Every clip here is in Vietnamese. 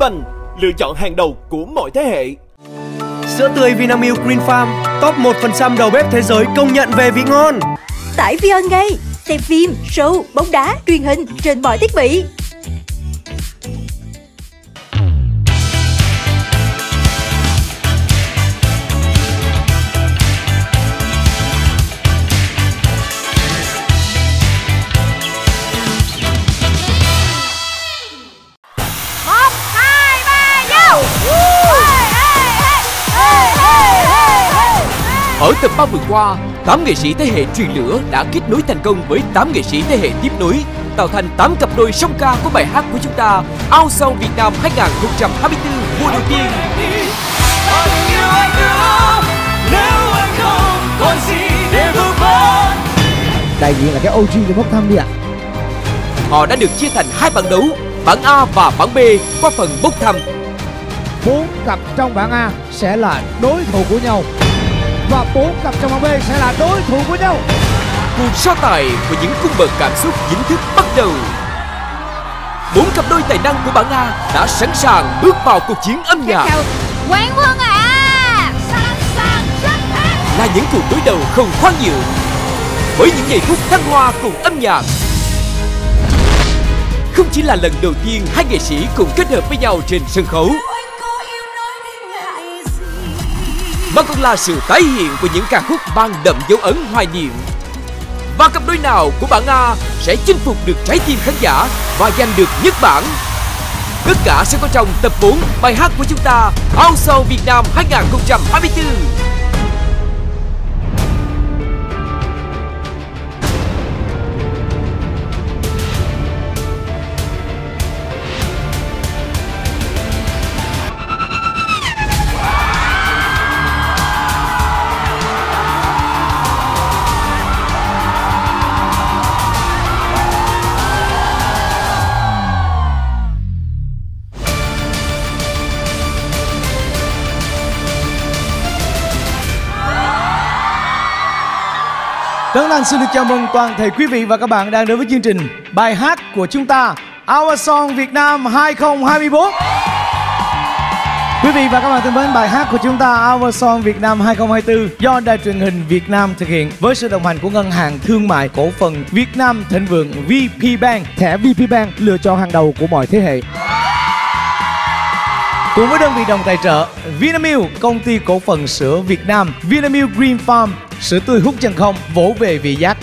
Banh, lựa chọn hàng đầu của mọi thế hệ. Sữa tươi Vinamilk Green Farm, top 1% đầu bếp thế giới công nhận về vị ngon. Tải Vion ngay, xem phim, show, bóng đá, truyền hình trên mọi thiết bị. Ở tập 3 vừa qua, 8 nghệ sĩ thế hệ truyền lửa đã kết nối thành công với 8 nghệ sĩ thế hệ tiếp nối, tạo thành 8 cặp đôi song ca của bài hát của chúng ta Ao Song Việt Nam 2024 mùa đầu tiên. Đại diện là cái OG để bốc thăm đi ạ. Họ đã được chia thành hai bảng đấu, bảng A và bảng B qua phần bốc thăm. 4 cặp trong bảng A sẽ là đối thủ của nhau và 4 cặp trong bảng B sẽ là đối thủ của nhau. Cuộc so tài của những cung bậc cảm xúc chính thức bắt đầu. 4 cặp đôi tài năng của bảng A đã sẵn sàng bước vào cuộc chiến âm nhạc. Quán quân à! Là những cuộc đối đầu không khoan nhượng, với những giây phút thăng hoa cùng âm nhạc. Không chỉ là lần đầu tiên hai nghệ sĩ cùng kết hợp với nhau trên sân khấu, mà còn là sự tái hiện của những ca khúc mang đậm dấu ấn hoài niệm. Và cặp đôi nào của bảng A sẽ chinh phục được trái tim khán giả và giành được nhất bảng? Tất cả sẽ có trong tập 4 bài hát của chúng ta Ao Song Việt Nam 2024. Tấn Anh xin được chào mừng toàn thể quý vị và các bạn đang đến với chương trình bài hát của chúng ta Our Song Việt Nam 2024. Quý vị và các bạn thân mến, bài hát của chúng ta Our Song Việt Nam 2024 do Đài truyền hình Việt Nam thực hiện với sự đồng hành của Ngân hàng Thương mại Cổ phần Việt Nam Thịnh Vượng VPBank. Thẻ VPBank lựa chọn hàng đầu của mọi thế hệ. Cùng với đơn vị đồng tài trợ Vinamilk, công ty cổ phần sữa Việt Nam, Vinamilk Green Farm, sữa tươi hút chân không, vỗ về vị giác.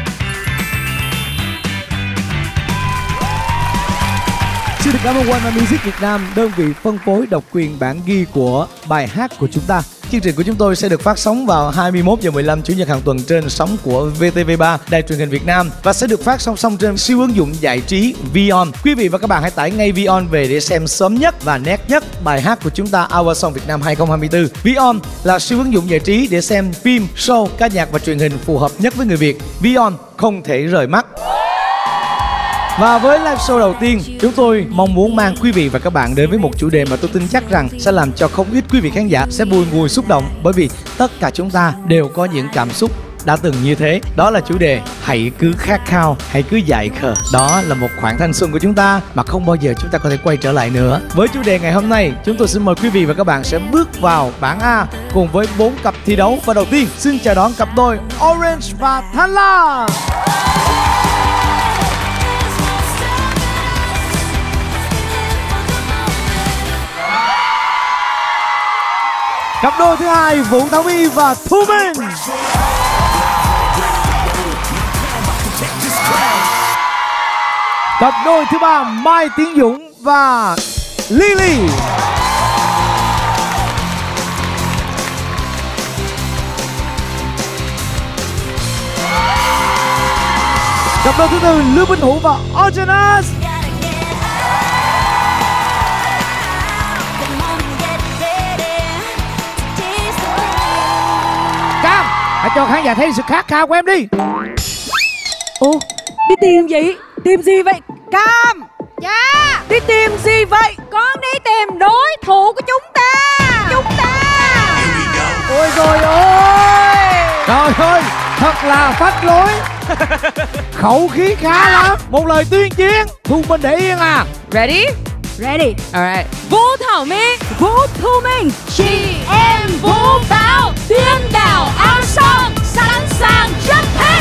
Xin được cảm ơn One Music Việt Nam, đơn vị phân phối độc quyền bản ghi của bài hát của chúng ta. Chương trình của chúng tôi sẽ được phát sóng vào 21h15 Chủ nhật hàng tuần trên sóng của VTV3, Đài truyền hình Việt Nam, và sẽ được phát sóng xong trên siêu ứng dụng giải trí Vion. Quý vị và các bạn hãy tải ngay Vion về để xem sớm nhất và nét nhất bài hát của chúng ta Our Song Việt Nam 2024. Vion là siêu ứng dụng giải trí để xem phim, show, ca nhạc và truyền hình phù hợp nhất với người Việt. Vion không thể rời mắt. Và với live show đầu tiên, chúng tôi mong muốn mang quý vị và các bạn đến với một chủ đề mà tôi tin chắc rằng sẽ làm cho không ít quý vị khán giả sẽ bùi ngùi xúc động, bởi vì tất cả chúng ta đều có những cảm xúc đã từng như thế. Đó là chủ đề hãy cứ khát khao, hãy cứ dại khờ. Đó là một khoảng thanh xuân của chúng ta mà không bao giờ chúng ta có thể quay trở lại nữa. Với chủ đề ngày hôm nay, chúng tôi xin mời quý vị và các bạn sẽ bước vào bảng A cùng với 4 cặp thi đấu. Và đầu tiên xin chào đón cặp đôi Orange và Thanh Lam. Cặp đôi thứ hai Vũ Thảo My và Thu Minh. Cặp đôi thứ ba Mai Tiến Dũng và Lily. Cặp đôi thứ tư Lưu Minh Hữu và Orgenas. Cam, hãy cho khán giả thấy sự khát khao của em đi. Ồ, đi tìm gì? Tìm gì vậy? Cam! Dạ! Đi tìm gì vậy? Con đi tìm đối thủ của chúng ta! Chúng ta! Ôi rồi ôi! Trời ơi, thật là phách lối. Khẩu khí khá lắm. Một lời tuyên chiến. Thu Minh để yên à. Ready? Ready. Alright. Vũ Thảo My, Vũ Thu Minh, Chị em Vũ Bảo, Tiên Đảo An Song sẵn sàng chấp hết.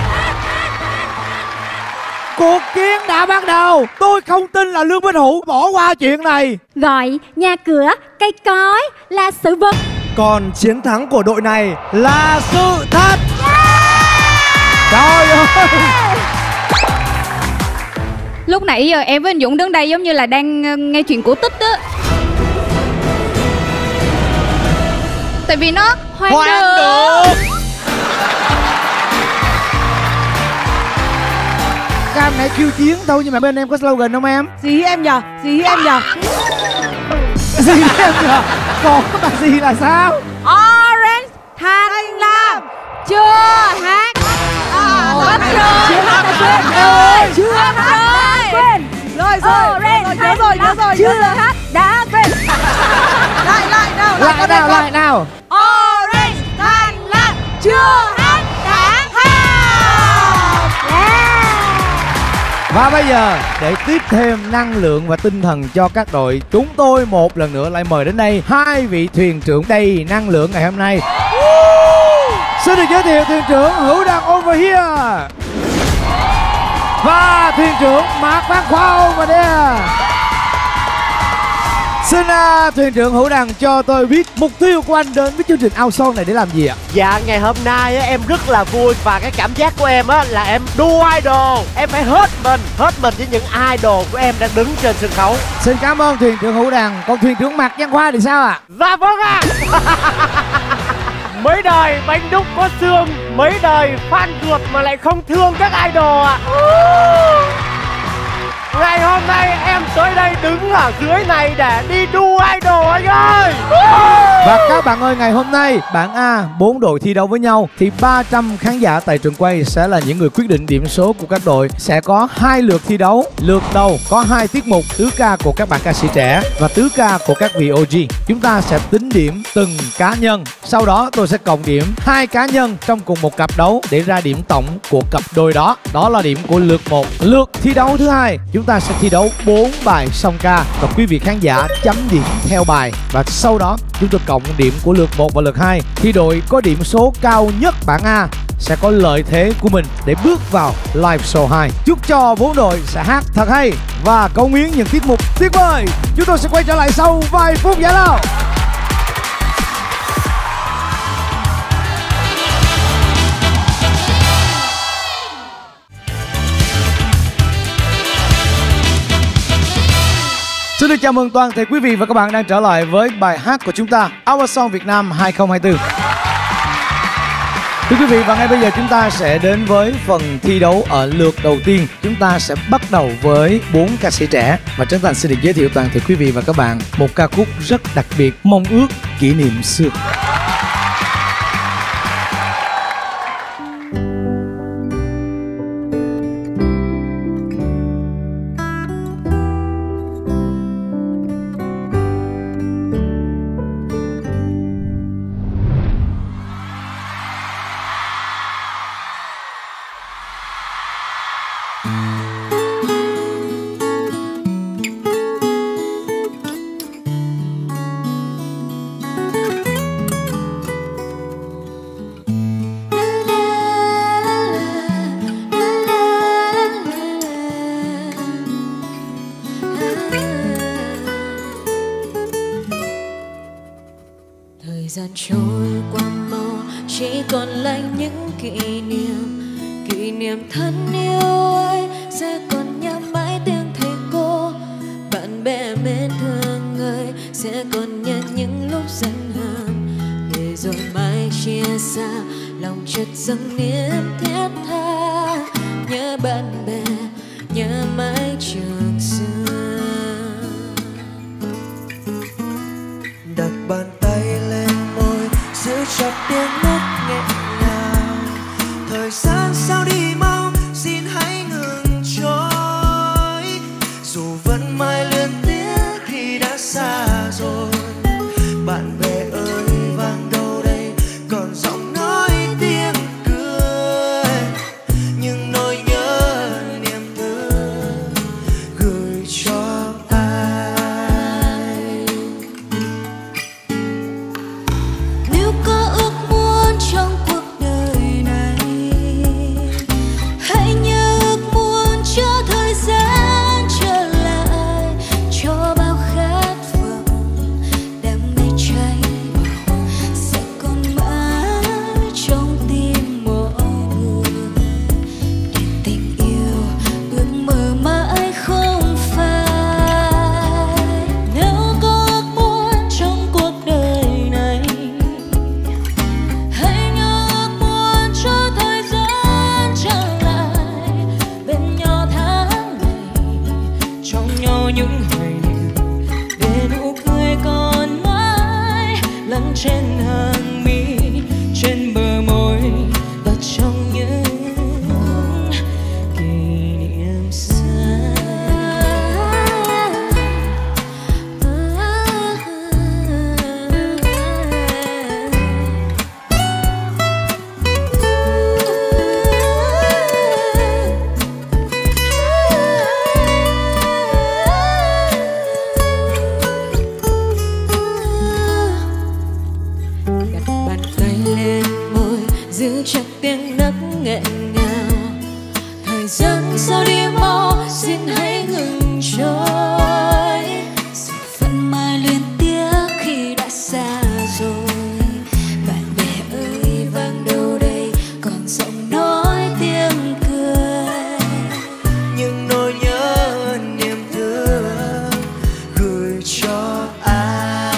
Cuộc chiến đã bắt đầu. Tôi không tin là Lương Bích Hữu bỏ qua chuyện này. Gọi nhà cửa, cây cối là sự vật. Còn chiến thắng của đội này là sự thật. Trời ơi. Lúc nãy giờ em với anh Dũng đứng đây giống như là đang nghe chuyện cổ tích á. Tại vì nó hoang đường. Cam nãy kêu chiến thôi, nhưng mà bên em có slogan không em? Gì em nhờ? Gì em nhờ? Gì em nhờ? Còn cái gì là sao? Orange Thanh Lam chưa hát. Hết rồi. Chưa hát. Quên. Rồi. Nhớ rồi. Chưa hát. Đã quên. Lại nào. Orange Thanh Lam chưa hát. Đã hát. Và bây giờ để tiếp thêm năng lượng và tinh thần cho các đội, chúng tôi một lần nữa lại mời đến đây hai vị thuyền trưởng đầy năng lượng ngày hôm nay. Xin được giới thiệu thuyền trưởng Hữu Đăng over here và thuyền trưởng Mạc Văn Khoa over there. Xin thuyền trưởng Hữu Đăng cho tôi biết mục tiêu của anh đến với chương trình Ao Son này để làm gì ạ? Dạ, ngày hôm nay em rất là vui và cái cảm giác của em là em đua idol. Em phải hết mình với những idol của em đang đứng trên sân khấu. Xin cảm ơn thuyền trưởng Hữu Đăng. Còn thuyền trưởng Mạc Văn Khoa thì sao ạ? Dạ vâng ạ. Mấy đời bánh đúc có xương, mấy đời fan ruột mà lại không thương các idol ạ. Ngày hôm nay em tới đây đứng ở dưới này để đi đua idol anh ơi. Và các bạn ơi, ngày hôm nay bảng A 4 đội thi đấu với nhau thì 300 khán giả tại trường quay sẽ là những người quyết định điểm số của các đội. Sẽ có 2 lượt thi đấu. Lượt đầu có 2 tiết mục, tứ ca của các bạn ca sĩ trẻ và tứ ca của các vị OG. Chúng ta sẽ tính điểm từng cá nhân. Sau đó tôi sẽ cộng điểm 2 cá nhân trong cùng một cặp đấu để ra điểm tổng của cặp đôi đó. Đó là điểm của lượt 1. Lượt thi đấu thứ hai, chúng ta sẽ thi đấu 4 bài song ca và quý vị khán giả chấm điểm theo bài, và sau đó chúng tôi cộng điểm của lượt 1 và lượt 2 thì đội có điểm số cao nhất bảng A sẽ có lợi thế của mình để bước vào live show 2. Chúc cho 4 đội sẽ hát thật hay và cống hiến những tiết mục tuyệt vời. Chúng tôi sẽ quay trở lại sau vài phút giải lao. Xin được chào mừng toàn thể quý vị và các bạn đang trở lại với bài hát của chúng ta Our Song Việt Nam 2024. Thưa quý vị, và ngay bây giờ chúng ta sẽ đến với phần thi đấu ở lượt đầu tiên. Chúng ta sẽ bắt đầu với 4 ca sĩ trẻ. Và Trấn Thành xin được giới thiệu toàn thể quý vị và các bạn một ca khúc rất đặc biệt, Mong Ước Kỷ Niệm Xưa. Thời gian trôi qua mau, chỉ còn lại những kỷ niệm thân yêu ấy sẽ còn nhớ mãi tiếng thầy cô, bạn bè mến thương ơi sẽ còn nhớ những lúc giận hờn, để rồi mãi chia xa lòng chợt dâng niềm thiết tha, nhớ bạn bè nhớ mãi trường xưa. Đặt bàn tay lên môi giữ chặt tiếng nốt nghẹn ngào, thời gian sao đi mau xin hãy ngừng trôi, dù vẫn mãi luyến tiếc khi đã xa rồi. Bạn bè ơi vang đâu đây còn giọng nói tiếng cười, nhưng nỗi nhớ niềm thương gửi cho ai. trên hàng mi, trên bờ môi và trong những kỷ niệm xưa. Giữ chặt tiếng nấc nghẹn ngào, thời gian sao đi mau, xin hãy ngừng trôi. Sự phận mai luyến tiếc khi đã xa rồi. Bạn bè ơi vang đâu đây, còn giọng nói tiếng cười. Những nỗi nhớ niềm thương gửi cho ai.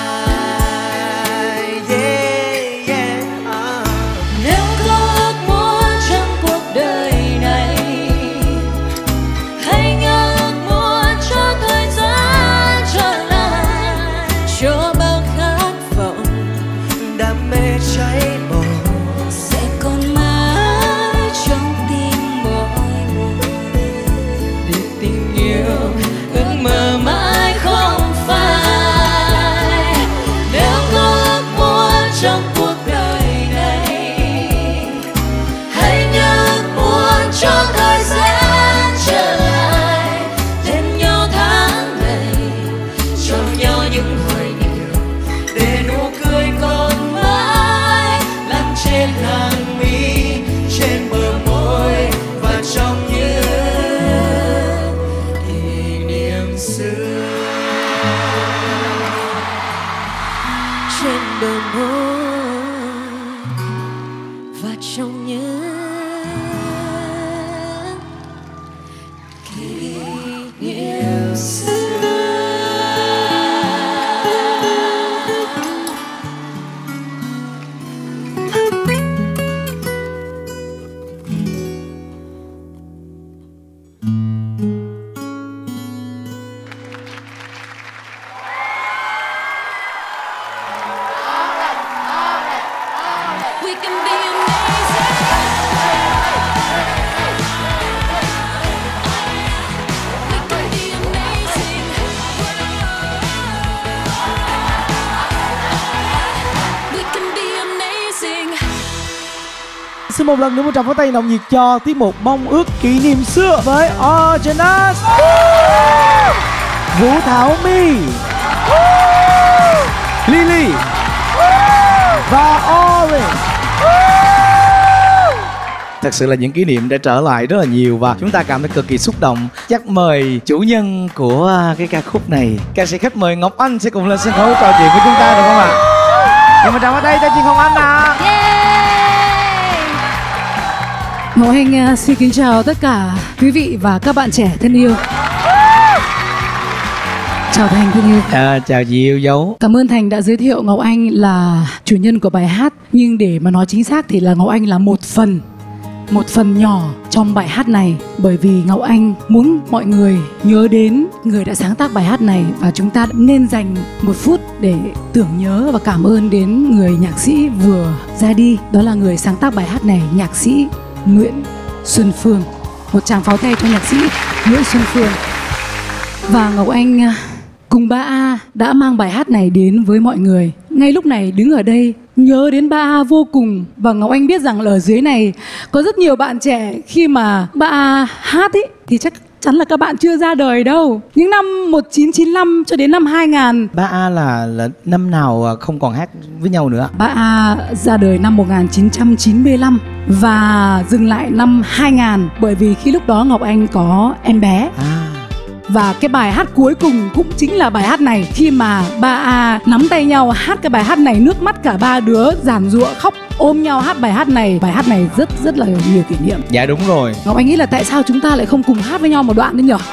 Xin một lần nữa một tràng pháo tay nồng nhiệt cho tiết mục Mong ước kỷ niệm xưa với Orgenas, Vũ Thảo My, Lily và Orange. Thật sự là những kỷ niệm đã trở lại rất là nhiều và chúng ta cảm thấy cực kỳ xúc động. Chắc mời chủ nhân của cái ca khúc này, ca sĩ khách mời Ngọc Anh sẽ cùng lên sân khấu trò chuyện với chúng ta được không ạ? Và một tràng pháo tay cho chị Ngọc Anh ạ. Ngọc Anh xin kính chào tất cả quý vị và các bạn trẻ thân yêu. Chào Thành thân yêu. Chào chị yêu dấu. Cảm ơn Thành đã giới thiệu Ngọc Anh là chủ nhân của bài hát. Nhưng để mà nói chính xác thì là Ngọc Anh là một phần nhỏ trong bài hát này. Bởi vì Ngọc Anh muốn mọi người nhớ đến người đã sáng tác bài hát này. Và chúng ta nên dành một phút để tưởng nhớ và cảm ơn đến người nhạc sĩ vừa ra đi. Đó là người sáng tác bài hát này, nhạc sĩ Nguyễn Xuân Phương. Một tràng pháo tay cho nhạc sĩ Nguyễn Xuân Phương. Và Ngọc Anh cùng ba A đã mang bài hát này đến với mọi người. Ngay lúc này đứng ở đây nhớ đến ba A vô cùng. Và Ngọc Anh biết rằng là ở dưới này có rất nhiều bạn trẻ khi mà ba A hát ý thì chắc chắn là các bạn chưa ra đời đâu. Những năm 1995 cho đến năm 2000. Ba A là năm nào không còn hát với nhau nữa? Ba A ra đời năm 1995 và dừng lại năm 2000 bởi vì khi lúc đó Ngọc Anh có em bé. Và cái bài hát cuối cùng cũng chính là bài hát này. Khi mà ba A nắm tay nhau hát cái bài hát này, nước mắt cả ba đứa giàn giụa khóc ôm nhau hát bài hát này. Bài hát này rất là nhiều kỷ niệm. Dạ đúng rồi. Ngọc Anh nghĩ là tại sao chúng ta lại không cùng hát với nhau một đoạn nữa nhỉ?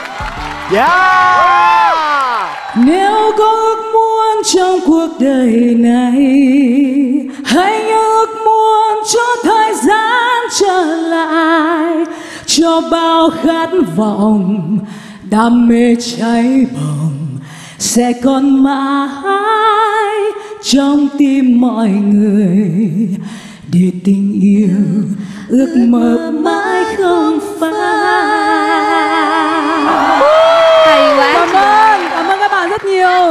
Nếu có ước muốn trong cuộc đời này, hãy ước muốn cho thời gian trở lại, cho bao khát vọng đam mê cháy bỏng sẽ còn mãi trong tim mọi người, để tình yêu ước mơ mãi không phai. Hay quá. Cảm ơn các bạn rất nhiều.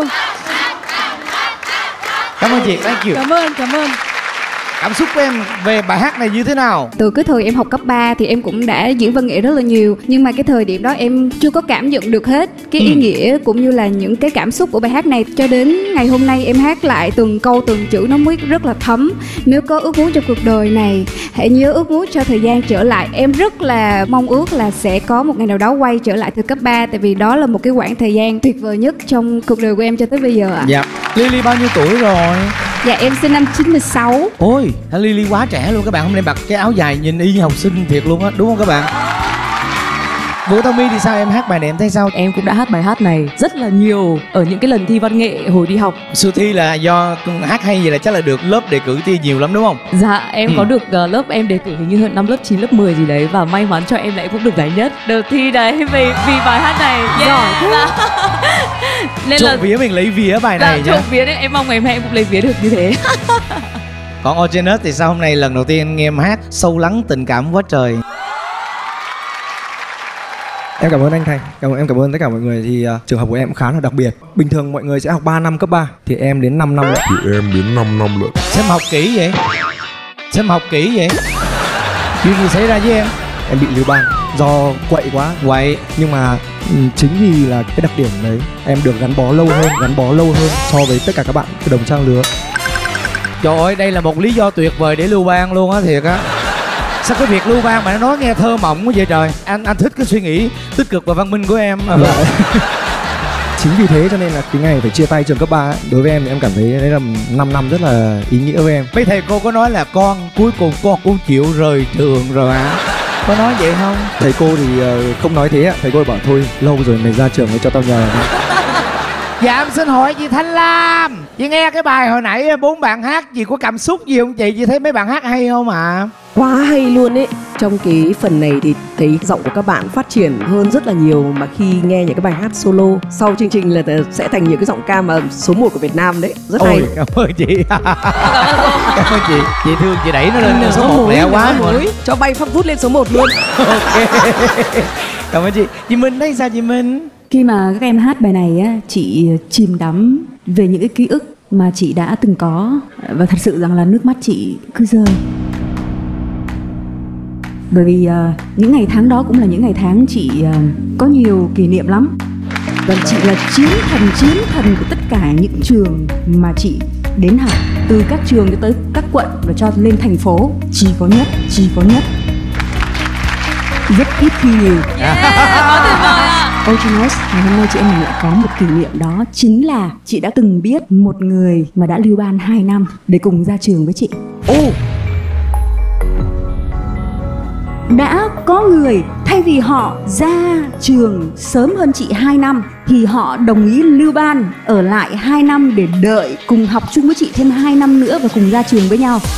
Cảm ơn chị, thank you. Cảm ơn. Cảm xúc của em về bài hát này như thế nào? Từ cái thời em học cấp 3 thì em cũng đã diễn văn nghệ rất là nhiều. Nhưng mà cái thời điểm đó em chưa có cảm nhận được hết cái ý nghĩa cũng như là những cái cảm xúc của bài hát này. Cho đến ngày hôm nay em hát lại từng câu từng chữ nó mới rất là thấm. Nếu có ước muốn trong cuộc đời này, hãy nhớ ước muốn cho thời gian trở lại. Em rất là mong ước là sẽ có một ngày nào đó quay trở lại từ cấp 3. Tại vì đó là một cái quãng thời gian tuyệt vời nhất trong cuộc đời của em cho tới bây giờ ạ. Dạ. Lily bao nhiêu tuổi rồi? Dạ em sinh năm 96. Ôi, Lily quá trẻ luôn các bạn. Hôm nay mặc cái áo dài nhìn y như học sinh thiệt luôn á, đúng không các bạn? Vũ Thảo My thì sao, em hát bài này em thấy sao? Em cũng đã hát bài hát này rất là nhiều ở những cái lần thi văn nghệ hồi đi học. Sự thi là do hát hay vậy là chắc là được lớp đề cử thi nhiều lắm đúng không? Dạ em có được lớp em đề cử hình như năm lớp 9, lớp 10 gì đấy. Và may mắn cho em là em cũng được giải nhất đợt thi đấy vì bài hát này. Giỏi thế. Nên trộm vía mình lấy vía bài này trộm vía đấy, em mong ngày mai em cũng lấy vía được như thế. Còn Ogenes thì sao, hôm nay lần đầu tiên nghe em hát sâu lắng tình cảm quá trời. Em cảm ơn anh Thành, em cảm ơn tất cả mọi người. Thì trường hợp của em cũng khá là đặc biệt. Bình thường mọi người sẽ học 3 năm cấp 3, thì em đến 5 năm lận. Sao mà học kỹ vậy? Chuyện gì xảy ra với em? Em bị lưu ban do quậy quá. Nhưng mà chính vì là cái đặc điểm đấy, em được gắn bó lâu hơn so với tất cả các bạn đồng trang lứa. Trời ơi, đây là một lý do tuyệt vời để lưu ban luôn á, thiệt á. Sao cái việc lưu ban mà nó nói nghe thơ mộng quá vậy trời. Anh thích cái suy nghĩ tích cực và văn minh của em. Chính vì thế cho nên là cái ngày phải chia tay trường cấp 3 ấy, đối với em thì em cảm thấy đấy là 5 năm rất là ý nghĩa với em. Mấy thầy cô có nói là con cuối cùng con cũng chịu rời trường rồi hả? Có nói vậy không? Thầy cô thì không nói thế ạ. Thầy cô bảo thôi lâu rồi mày ra trường mới cho tao nhờ. Dạ em xin hỏi chị Thanh Lam, chị nghe cái bài hồi nãy 4 bạn hát, chị có cảm xúc gì không chị? Chị thấy mấy bạn hát hay không ạ? Quá hay luôn ấy. Trong cái phần này thì thấy giọng của các bạn phát triển hơn rất là nhiều. Mà khi nghe những cái bài hát solo sau chương trình là sẽ thành những cái giọng ca mà số 1 của Việt Nam đấy. Rất hay. Cảm ơn chị. Cảm ơn chị. Chị thương chị đẩy nó lên số 1 lẹ quá. Cho bay phăng vút lên số 1 luôn. Ok. Cảm ơn chị. Chị Minh thấy sao chị Minh? Khi mà các em hát bài này á, chị chìm đắm về những cái ký ức mà chị đã từng có. Và thật sự rằng là nước mắt chị cứ rơi. Bởi vì những ngày tháng đó cũng là những ngày tháng chị có nhiều kỷ niệm lắm. Và chị là chiến thần của tất cả những trường mà chị đến học. Từ các trường cho tới các quận và cho lên thành phố. Chỉ có nhất. Rất ít khi nhiều. Ogenes, ngày hôm nay chị em mình lại có một kỷ niệm, đó chính là chị đã từng biết một người mà đã lưu ban 2 năm để cùng ra trường với chị. Đã có người thay vì họ ra trường sớm hơn chị 2 năm thì họ đồng ý lưu ban ở lại 2 năm để đợi cùng học chung với chị thêm 2 năm nữa và cùng ra trường với nhau.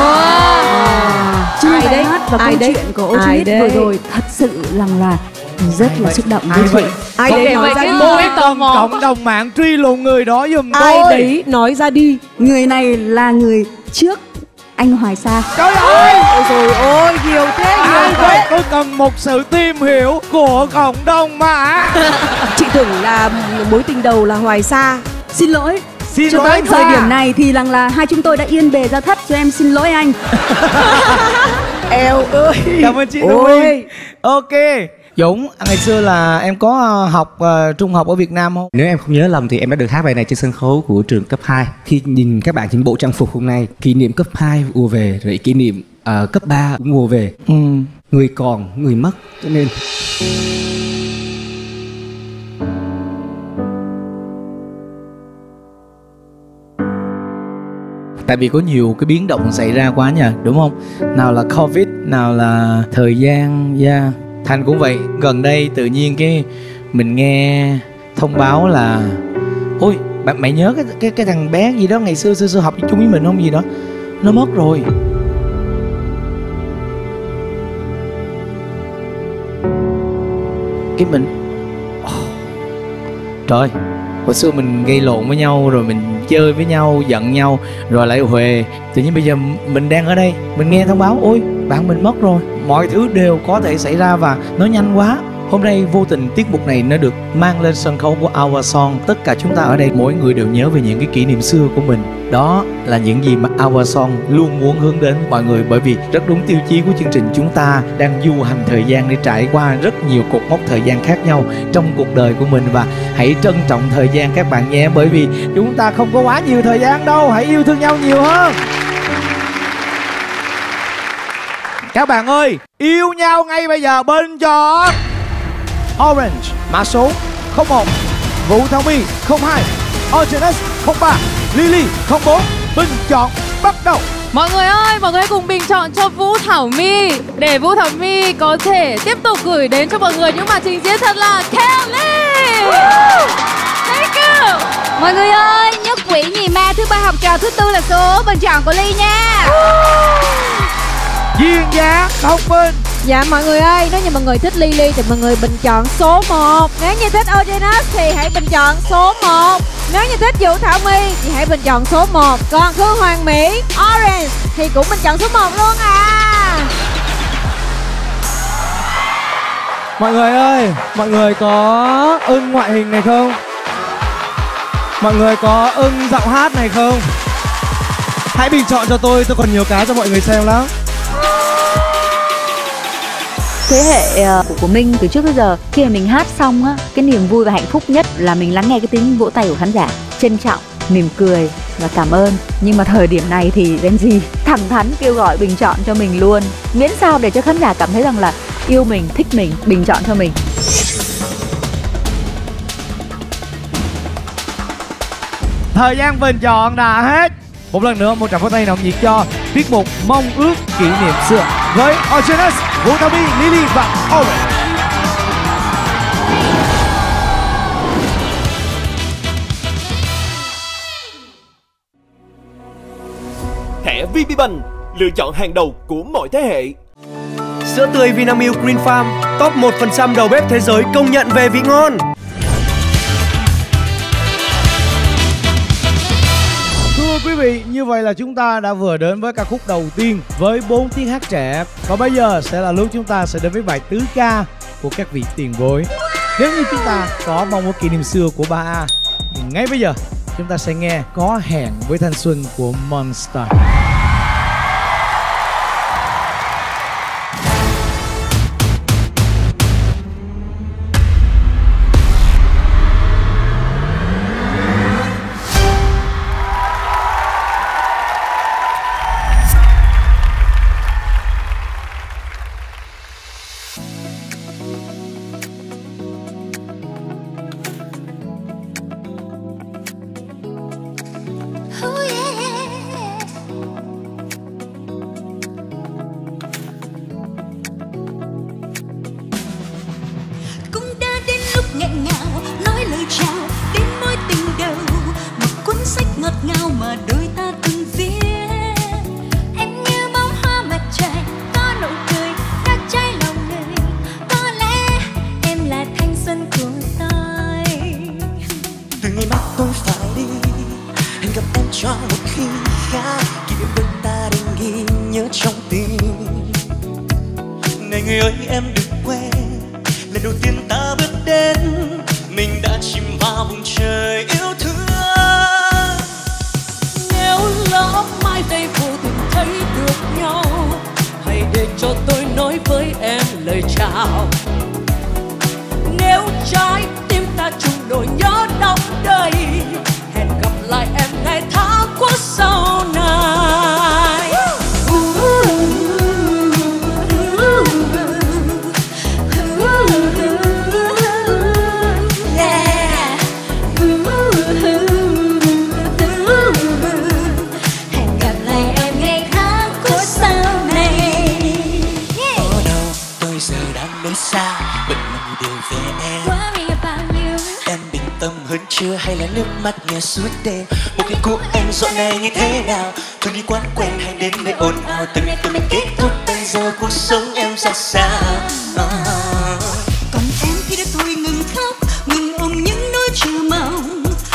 Chứ bài hát và câu chuyện của Ogenes vừa rồi thật sự rằng là rất là xúc động với chị. Ai đấy nói ra đi. Tôi cần cộng đồng mạng truy lùng người đó giùm tôi. Ai đấy nói ra đi. Người này là người trước anh Hoài Sa. Trời ơi! Ôi ôi, nhiều thế. Tôi cần một sự tìm hiểu của cộng đồng mà. Chị tưởng là mối tình đầu là Hoài Sa. Xin lỗi. Cho tới thời điểm này thì rằng là hai chúng tôi đã yên bề ra thất, cho em xin lỗi anh. Eo ơi. Cảm ơn chị Ôi. Ok. Dũng, ngày xưa là em có học trung học ở Việt Nam không? Nếu em không nhớ lầm thì em đã được hát bài này trên sân khấu của trường cấp 2. Khi nhìn các bạn trên bộ trang phục hôm nay, kỷ niệm cấp 2 ùa về, rồi kỷ niệm cấp 3 cũng ùa về. Người còn, người mất, cho nên tại vì có nhiều cái biến động xảy ra quá nhỉ, đúng không? Nào là Covid, nào là thời gian, Thành cũng vậy. Gần đây tự nhiên cái mình nghe thông báo là ôi, mày nhớ cái thằng bé gì đó ngày xưa học chung với mình không, gì đó nó mất rồi. Cái mình trời, Hồi xưa mình gây lộn với nhau, rồi mình chơi với nhau, giận nhau, rồi lại huề. Tự nhiên bây giờ mình đang ở đây, mình nghe thông báo ôi bạn mình mất rồi. Mọi thứ đều có thể xảy ra và nó nhanh quá. Hôm nay vô tình tiết mục này nó được mang lên sân khấu của Our Song. Tất cả chúng ta ở đây mỗi người đều nhớ về những cái kỷ niệm xưa của mình. Đó là những gì mà Our Song luôn muốn hướng đến mọi người. Bởi vì rất đúng tiêu chí của chương trình, chúng ta đang du hành thời gian để trải qua rất nhiều cột mốc thời gian khác nhau trong cuộc đời của mình. Và hãy trân trọng thời gian các bạn nhé, bởi vì chúng ta không có quá nhiều thời gian đâu. Hãy yêu thương nhau nhiều hơn. Các bạn ơi, yêu nhau ngay bây giờ bên chọn Orange mã số 01, Vũ Thảo My 02, Oceanus 03, Lily 04. Bình chọn bắt đầu. Mọi người ơi, mọi người hãy cùng bình chọn cho Vũ Thảo My để Vũ Thảo My có thể tiếp tục gửi đến cho mọi người những màn trình diễn thật là Kelly. Thank you. Mọi người ơi, nhất quỷ nhì ma thứ ba học trò thứ tư là số bình chọn của Ly nha. Duyên dáng Thông Minh. Dạ mọi người ơi, nếu như mọi người thích Lily thì mọi người bình chọn số 1. Nếu như thích Oceanus thì hãy bình chọn số 1. Nếu như thích Vũ Thảo My thì hãy bình chọn số 1. Còn Khương Hoàng Mỹ, Orange thì cũng bình chọn số 1 luôn à. Mọi người ơi, mọi người có ưng ngoại hình này không? Mọi người có ưng giọng hát này không? Hãy bình chọn cho tôi còn nhiều cái cho mọi người xem lắm. Thế hệ của Minh từ trước tới giờ, khi mà mình hát xong á, cái niềm vui và hạnh phúc nhất là mình lắng nghe cái tiếng vỗ tay của khán giả, trân trọng, mỉm cười và cảm ơn. Nhưng mà thời điểm này thì Renzy thẳng thắn kêu gọi bình chọn cho mình luôn, miễn sao để cho khán giả cảm thấy rằng là yêu mình, thích mình, bình chọn cho mình. Thời gian bình chọn đã hết. Một lần nữa một tràng pháo tay nồng nhiệt cho tiết mục Mong Ước Kỷ Niệm Xưa với Oceanus, Vũ Thảo My, Lily và Orange. Thẻ VPBank, lựa chọn hàng đầu của mọi thế hệ. Sữa tươi Vinamilk Green Farm, top 1% đầu bếp thế giới công nhận về vị ngon. Thưa quý vị, như vậy là chúng ta đã vừa đến với ca khúc đầu tiên với 4 tiếng hát trẻ. Và bây giờ sẽ là lúc chúng ta sẽ đến với bài tứ ca của các vị tiền bối. Nếu như chúng ta có mong ước kỷ niệm xưa của 3A thì ngay bây giờ chúng ta sẽ nghe Có Hẹn Với Thanh Xuân của Monster. Suốt đêm một cái cũ em dạo này như thế nào, thôi đi quán quen hay đến nơi ồn ào, từ nay tụi mình kết thúc bây giờ cuộc sống em ra sao. Còn em thì đã thôi ngừng khóc, ngừng ôm những nỗi chờ mong,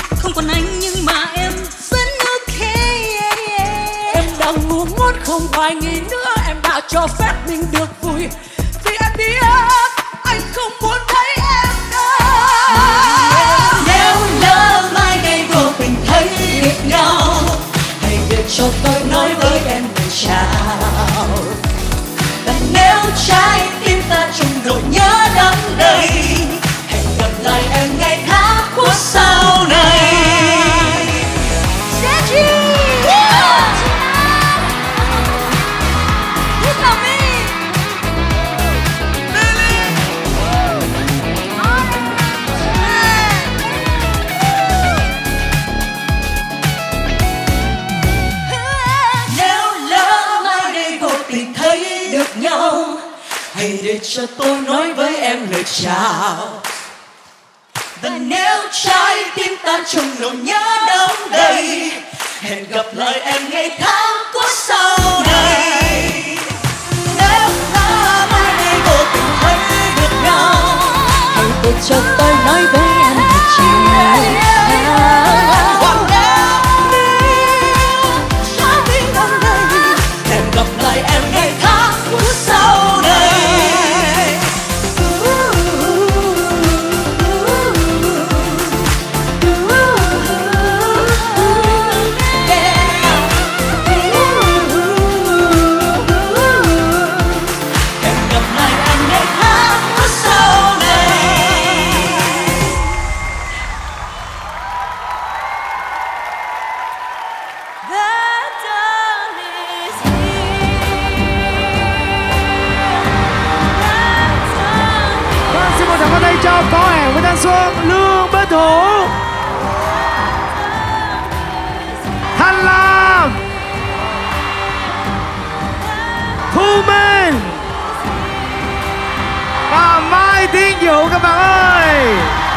cho phép mình được vui. Vì anh biết anh không muốn thấy em đâu. Nếu lỡ mai đây vô tình thấy được nhau, hãy để cho tôi nói với em lời chào. Và nếu trái tim ta trong nỗi nhớ đắm đầy, hẹn gặp lại em ngày tháng phút sau này. Hãy để cho tôi nói với em lời chào. Và nếu trái tim ta trong nỗi nhớ đắm đầy, hẹn gặp lại em ngày tháng cuối sau này. Nếu ta mai đây vô tình thấy được nhau, hãy để cho tôi nói với em lời chào. Hẹn gặp lại em ngày tháng cuối sau này. Cho Có Hẹn với Thanh Xuân, Lương Bích Thủ, Thanh Lam, Thu Minh và Mai Thiên Vũ các bạn ơi.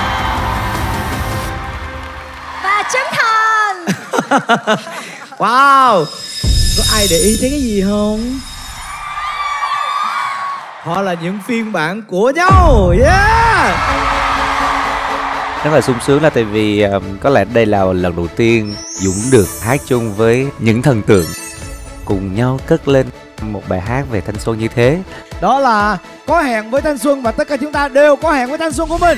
Và Trấn Thành. Wow. Có ai để ý thấy cái gì không? Họ là những phiên bản của nhau. Yeah. Rất là sung sướng là tại vì có lẽ đây là lần đầu tiên Dũng được hát chung với những thần tượng, cùng nhau cất lên một bài hát về thanh xuân như thế. Đó là Có Hẹn với Thanh Xuân và tất cả chúng ta đều có hẹn với thanh xuân của mình.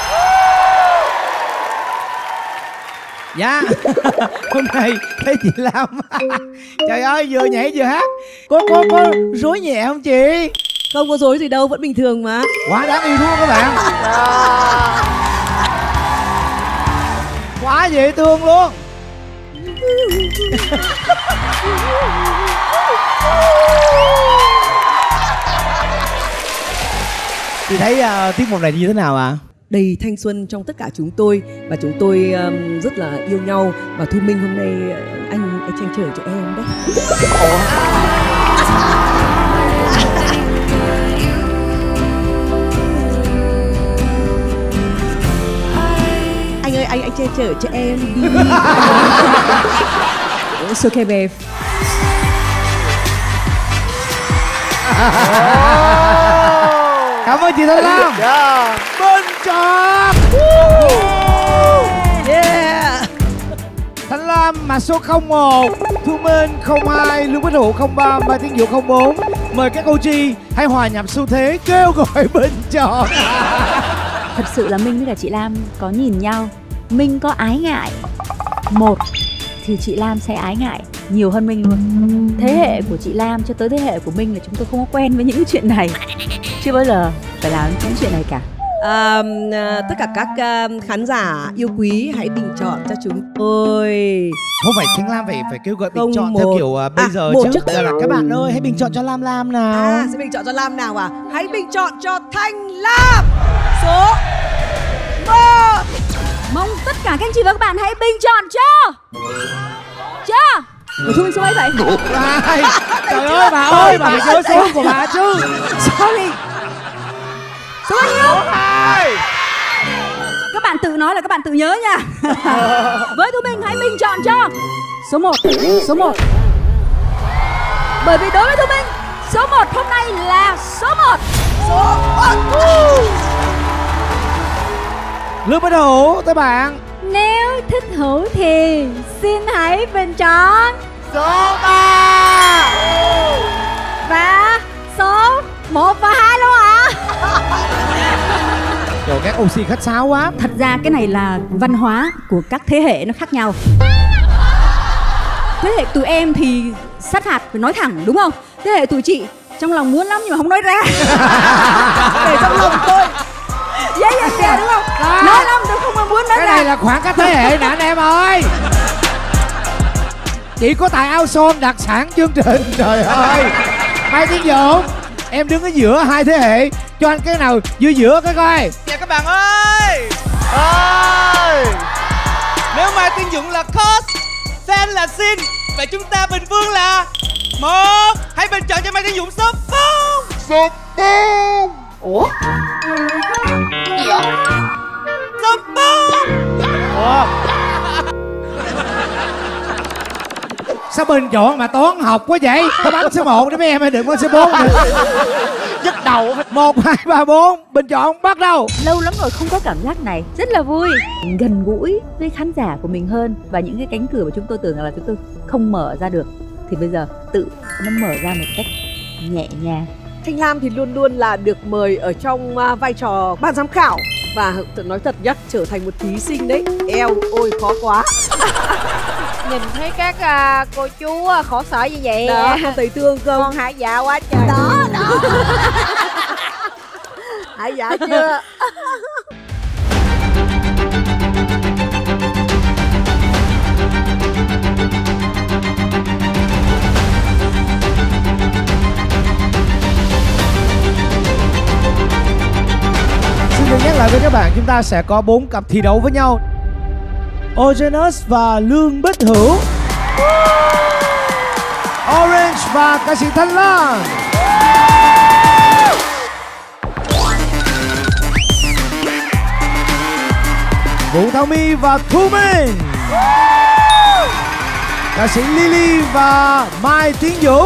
Dạ. Hôm nay thấy chị Lam trời ơi vừa nhảy vừa hát. Có rối nhẹ không chị? Không có rối gì đâu, vẫn bình thường mà. Quá đáng yêu thương các bạn. Quá dễ thương luôn. Chị thấy tiết mục này như thế nào ạ? Đầy thanh xuân trong tất cả chúng tôi. Và chúng tôi rất là yêu nhau. Và Thu Minh hôm nay anh trăn trở cho em đấy. Anh ơi, anh che chở cho em đi. It's okay babe. Cảm ơn chị Thanh Lam. Bên Tròn. Yeah. Thanh Lam mã số 01, Thu Minh 02, Lương Bích Hữu 03, Mai Thiên Vũ 04. Mời các cô chi hãy hòa nhập xu thế kêu gọi Bên Tròn. Thật sự là Minh với cả chị Lam có nhìn nhau, Minh có ái ngại một thì chị Lam sẽ ái ngại nhiều hơn Minh luôn. Thế hệ của chị Lam cho tới thế hệ của Minh là chúng tôi không có quen với những chuyện này, chưa bao giờ phải làm những chuyện này cả. Tất cả các khán giả yêu quý hãy bình chọn cho chúng tôi. Không phải Thanh Lam phải kêu gọi bình chọn theo kiểu bây giờ chứ. Là các bạn ơi hãy bình chọn cho Lam nào. Sẽ bình chọn cho Lam nào à? Hãy bình chọn cho Thanh Lam số 1. Mong tất cả các anh chị và các bạn hãy bình chọn cho Của Thu Minh số mấy vậy? Trời ơi bà ơi, bà phải nhớ số của bà chứ. Sorry. Số bao nhiêu? Các bạn tự nói là các bạn tự nhớ nha. Với Thu Minh hãy bình chọn cho số 1. Số 1. Bởi vì đối với Thu Minh, số 1 hôm nay là số 1. Số 1. Lương Bích Hữu tới bạn. Nếu thích Hữu thì xin hãy bình chọn số 3. Và 1 và 2 luôn ạ. Trời, các oxy khách sáo quá. Thật ra cái này là văn hóa của các thế hệ nó khác nhau. Thế hệ tụi em thì sát hạt phải nói thẳng đúng không? Thế hệ tụi chị trong lòng muốn lắm nhưng mà không nói ra. Để trong lòng tôi dễ dàng đúng không? Đó. Nói lắm tôi không muốn nói cái ra. này là khoảng cách thế hệ nè anh em ơi. Chỉ có tại Ao Son đặc sản chương trình. Trời ơi. Mai Tiến Dũng, em đứng ở giữa hai thế hệ, cho anh cái nào giữa giữa cái coi. Dạ các bạn ơi. Ơi. Nếu Mai Tiến Dũng là cos, Sen là Sin, vậy chúng ta Bình Phương là 1. Hãy bình chọn cho Mai Tiến Dũng số 4. Số 4. Ủa? Số 4. Ủa? Sao bình chọn mà toán học quá vậy? Thôi bắn số 1 đi mấy em ơi, đừng bắn số 4 nữa. Nhức đầu. 1, 2, 3, 4. Bình chọn bắt đầu. Lâu lắm rồi không có cảm giác này, rất là vui, gần gũi với khán giả của mình hơn. Và những cái cánh cửa mà chúng tôi tưởng là chúng tôi không mở ra được thì bây giờ tự nó mở ra một cách nhẹ nhàng. Thanh Lam thì luôn luôn là được mời ở trong vai trò ban giám khảo. Và nói thật nhất, trở thành một thí sinh đấy, eo ôi khó quá. Nhìn thấy các cô chú khổ sở như vậy đó, con thấy thương không? Con hại dạ quá trời. Đó. Hại dạ chưa? Xin được nhắc lại với các bạn, chúng ta sẽ có 4 cặp thi đấu với nhau. Ogenus và Lương Bích Hữu, Orange và ca sĩ Thanh Lan. Vũ Thảo My và Thu Minh, ca sĩ Lily và Mai Tiến Dũng.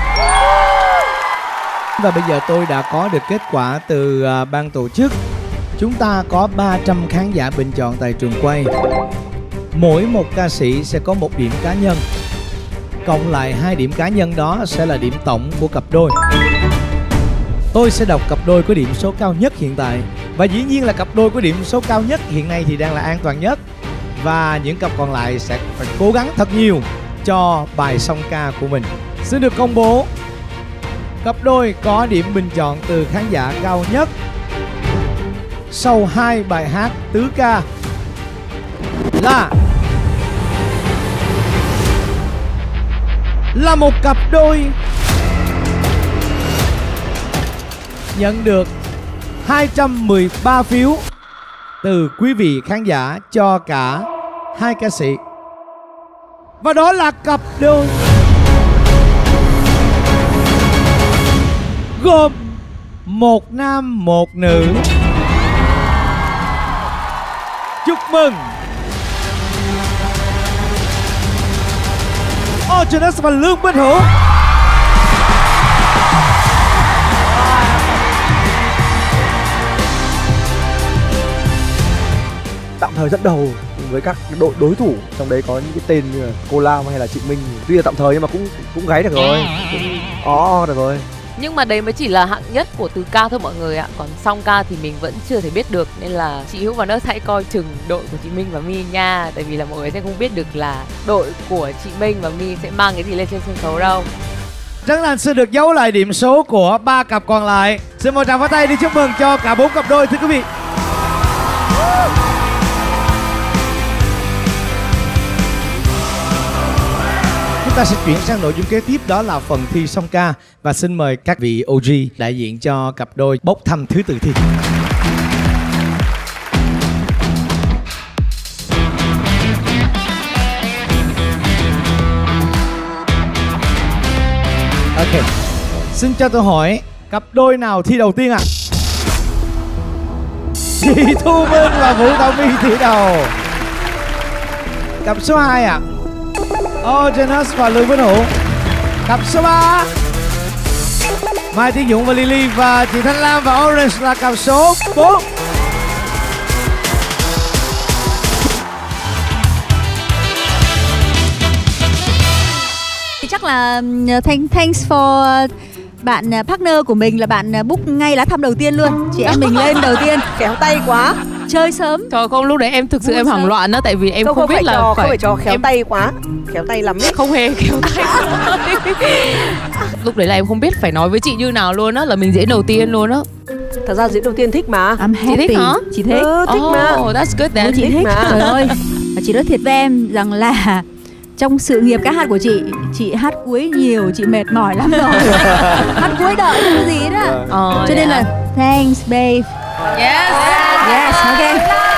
Và bây giờ tôi đã có được kết quả từ ban tổ chức. Chúng ta có 300 khán giả bình chọn tại trường quay. Mỗi một ca sĩ sẽ có 1 điểm cá nhân. Cộng lại 2 điểm cá nhân đó sẽ là điểm tổng của cặp đôi. Tôi sẽ đọc cặp đôi có điểm số cao nhất hiện tại. Và dĩ nhiên là cặp đôi có điểm số cao nhất hiện nay thì đang là an toàn nhất. Và những cặp còn lại sẽ phải cố gắng thật nhiều cho bài song ca của mình. Xin được công bố cặp đôi có điểm bình chọn từ khán giả cao nhất sau 2 bài hát tứ ca là một cặp đôi nhận được 213 phiếu từ quý vị khán giả cho cả 2 ca sĩ. Và đó là cặp đôi gồm 1 nam 1 nữ. Chúc mừng Ogenus và Lương Bích Hữu. Tạm thời dẫn đầu với các đội đối thủ, trong đấy có những cái tên như là Cô Lam hay là Chị Minh. Tuy là tạm thời nhưng mà cũng gáy được rồi, cũng được rồi. Nhưng mà đấy mới chỉ là hạng nhất của tứ ca thôi mọi người ạ. Còn song ca thì mình vẫn chưa thể biết được. Nên là chị Hữu và Nurse hãy coi chừng đội của chị Minh và My nha. Tại vì là mọi người sẽ không biết được là đội của chị Minh và My sẽ mang cái gì lên trên sân khấu đâu. Rất là xin được dấu lại điểm số của 3 cặp còn lại. Xin một tràng pháo tay đi chúc mừng cho cả 4 cặp đôi thưa quý vị. Chúng ta sẽ chuyển sang nội dung kế tiếp, đó là phần thi song ca. Và xin mời các vị OG đại diện cho cặp đôi bốc thăm thứ tự thi. Ok, xin cho tôi hỏi cặp đôi nào thi đầu tiên ạ? Chị Thu Minh và Vũ Thảo My thi đầu. Cặp số 2 ạ? Ogenus và Lương Bích Hữu. Cặp số 3 Mai Tiến Dũng và Lily và chị Thanh Lam và Orange là cặp số 4. Chắc là thanks for bạn partner của mình là bạn book ngay lá thăm đầu tiên luôn. Chị em mình lên đầu tiên. Khéo tay quá. Chơi sớm. Trời không, lúc đấy em thực sự em hoảng loạn đó, tại vì em không biết là không phải trò khéo tay quá. Khéo tay lắm ấy. Không hề khéo tay. Lúc đấy là em không biết phải nói với chị như nào luôn á, là mình diễn đầu tiên luôn á. Thật ra diễn đầu tiên thích mà. Chị thích hả? Chị thích. Thích mà. Oh, that's good then. Chị thích mà. Trời ơi. Chị nói thiệt với em rằng là trong sự nghiệp ca hát của chị hát cuối nhiều, chị mệt mỏi lắm rồi. Hát cuối đợi không có gì đó. Cho nên là thanks babe. Yes. Yes, ok.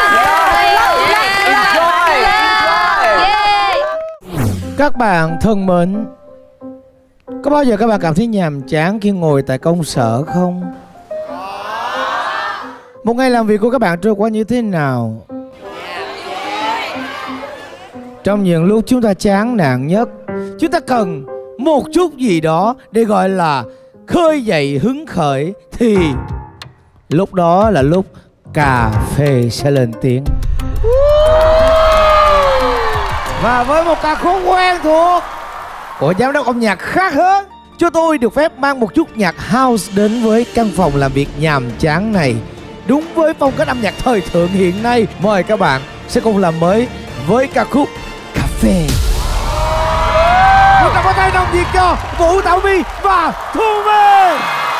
Các bạn thân mến, có bao giờ các bạn cảm thấy nhàm chán khi ngồi tại công sở không? Một ngày làm việc của các bạn trôi qua như thế nào? Trong những lúc chúng ta chán nản nhất, chúng ta cần một chút gì đó để gọi là khơi dậy hứng khởi, thì lúc đó là lúc cà phê sẽ lên tiếng. Và với một ca khúc quen thuộc của giám đốc âm nhạc khác hơn, cho tôi được phép mang một chút nhạc house đến với căn phòng làm việc nhàm chán này. Đúng với phong cách âm nhạc thời thượng hiện nay. Mời các bạn sẽ cùng làm mới với ca khúc Cà Phê. Một tràng pháo tay nồng nhiệt cho Vũ Thảo My và Thu My.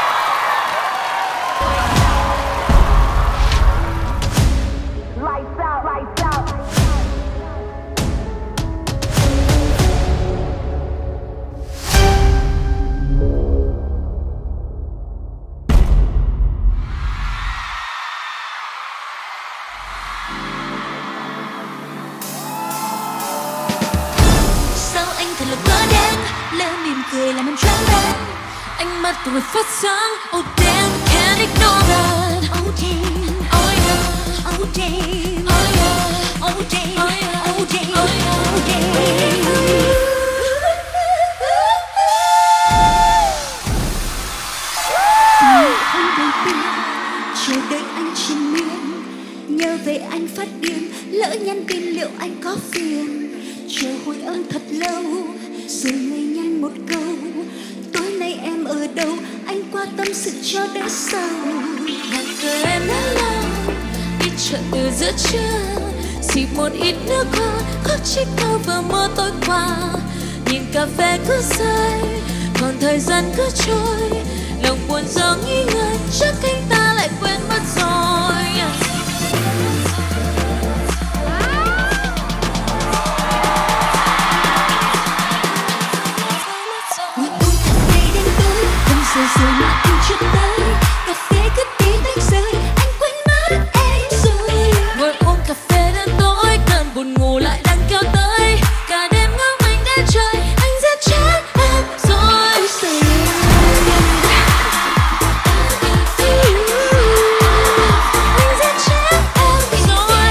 Cười làm em choáng váng, ánh mắt của người phát sáng. Oh damn, can't ignore that. Oh damn, oh yeah, oh damn, oh yeah, oh damn, oh yeah, oh damn, oh damn. Hôm đầu tiên chờ đợi anh trên miên, nhớ về anh phát điên, lỡ nhắn tin liệu anh có phiền. Chờ hồi âm thật lâu rồi mới nhắn một câu, tối nay em ở đâu, anh qua tâm sự cho đến sau. Hàng cờ em đã lâu đi chợ từ giữa trưa, xịt một ít nước hoa, khóc trích thao vào mưa tối qua. Nhìn cà phê cứ rơi, còn thời gian cứ trôi, lòng buồn do nghĩ ngợi, chắc anh ta lại quên mất rồi. Rồi mà anh chưa tới, cà phê cứ tí tách rơi, anh quên mất em rồi. Ngồi uống cà phê đến tối, cơn buồn ngủ lại đang kéo tới. Cả đêm ngóng anh đến trời, anh giết chết em rồi. Anh giết chết em rồi.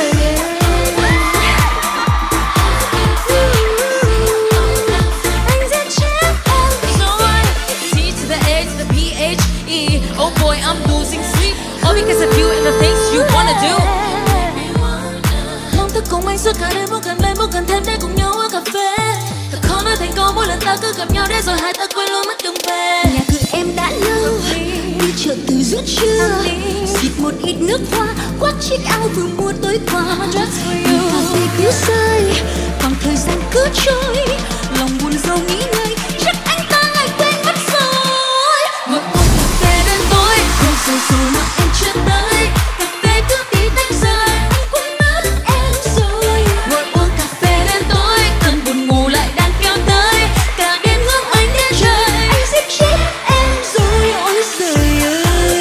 Oh boy, I'm losing sleep, all because of you and the things you wanna do. Mong thức cùng anh suốt cả đêm, muốn gần bên, muốn gần thêm để cùng nhau uống cà phê. Thật khó nói thành câu mỗi lần ta cứ gặp nhau để rồi hai ta quên luôn mất đường về. Nhà cửa em đã lâu đi chợ từ giữa trưa, xịt một ít nước hoa, khoác chiếc áo vừa mua tối qua. Cà phê cứ rơi, còn thời gian cứ trôi, lòng buồn rầu nghĩ ngợi, chắc anh ta lại quên mất rồi. Ngồi uống cà phê đến tối, rồi mà em chưa tới, cà phê cứ tí tách rơi, anh quên mất em rồi. Ngồi uống cà phê đến tối, cơn buồn ngủ lại đang kéo tới, cả đêm ngóng anh đến trời, anh giết chết em rồi. Ôi trời ơi,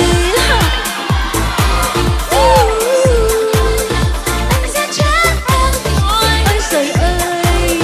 anh giết chết em rồi. Ôi trời ơi.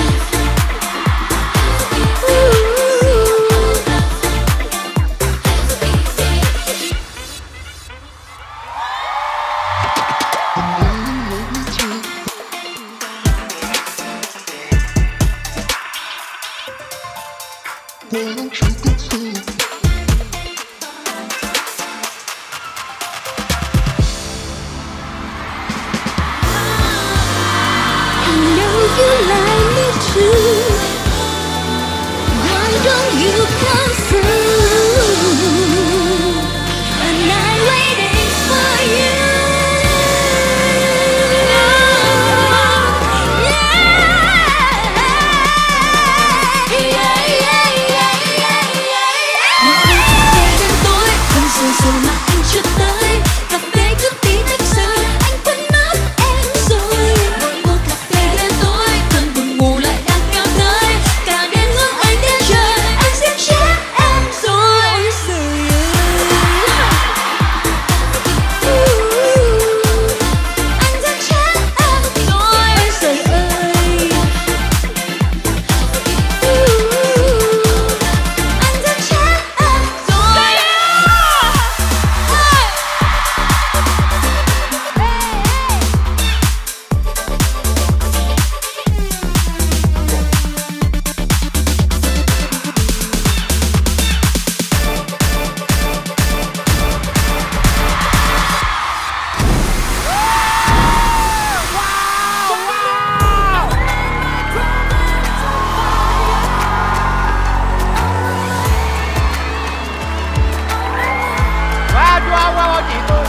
rồi mà anh chưa tới. Cà phê cứ tí tách rơi, anh quên mất em rồi. Ngồi uống cà phê đến tối, cơn buồn ngủ lại đang kéo tới. Cả đêm ngước anh đến trời, anh sẽ chết em rồi. Ôi giời ơi, anh sẽ chết em rồi. Ôi giời ơi, anh sẽ chết em rồi. Wow, chú ông, wow, chị tôi.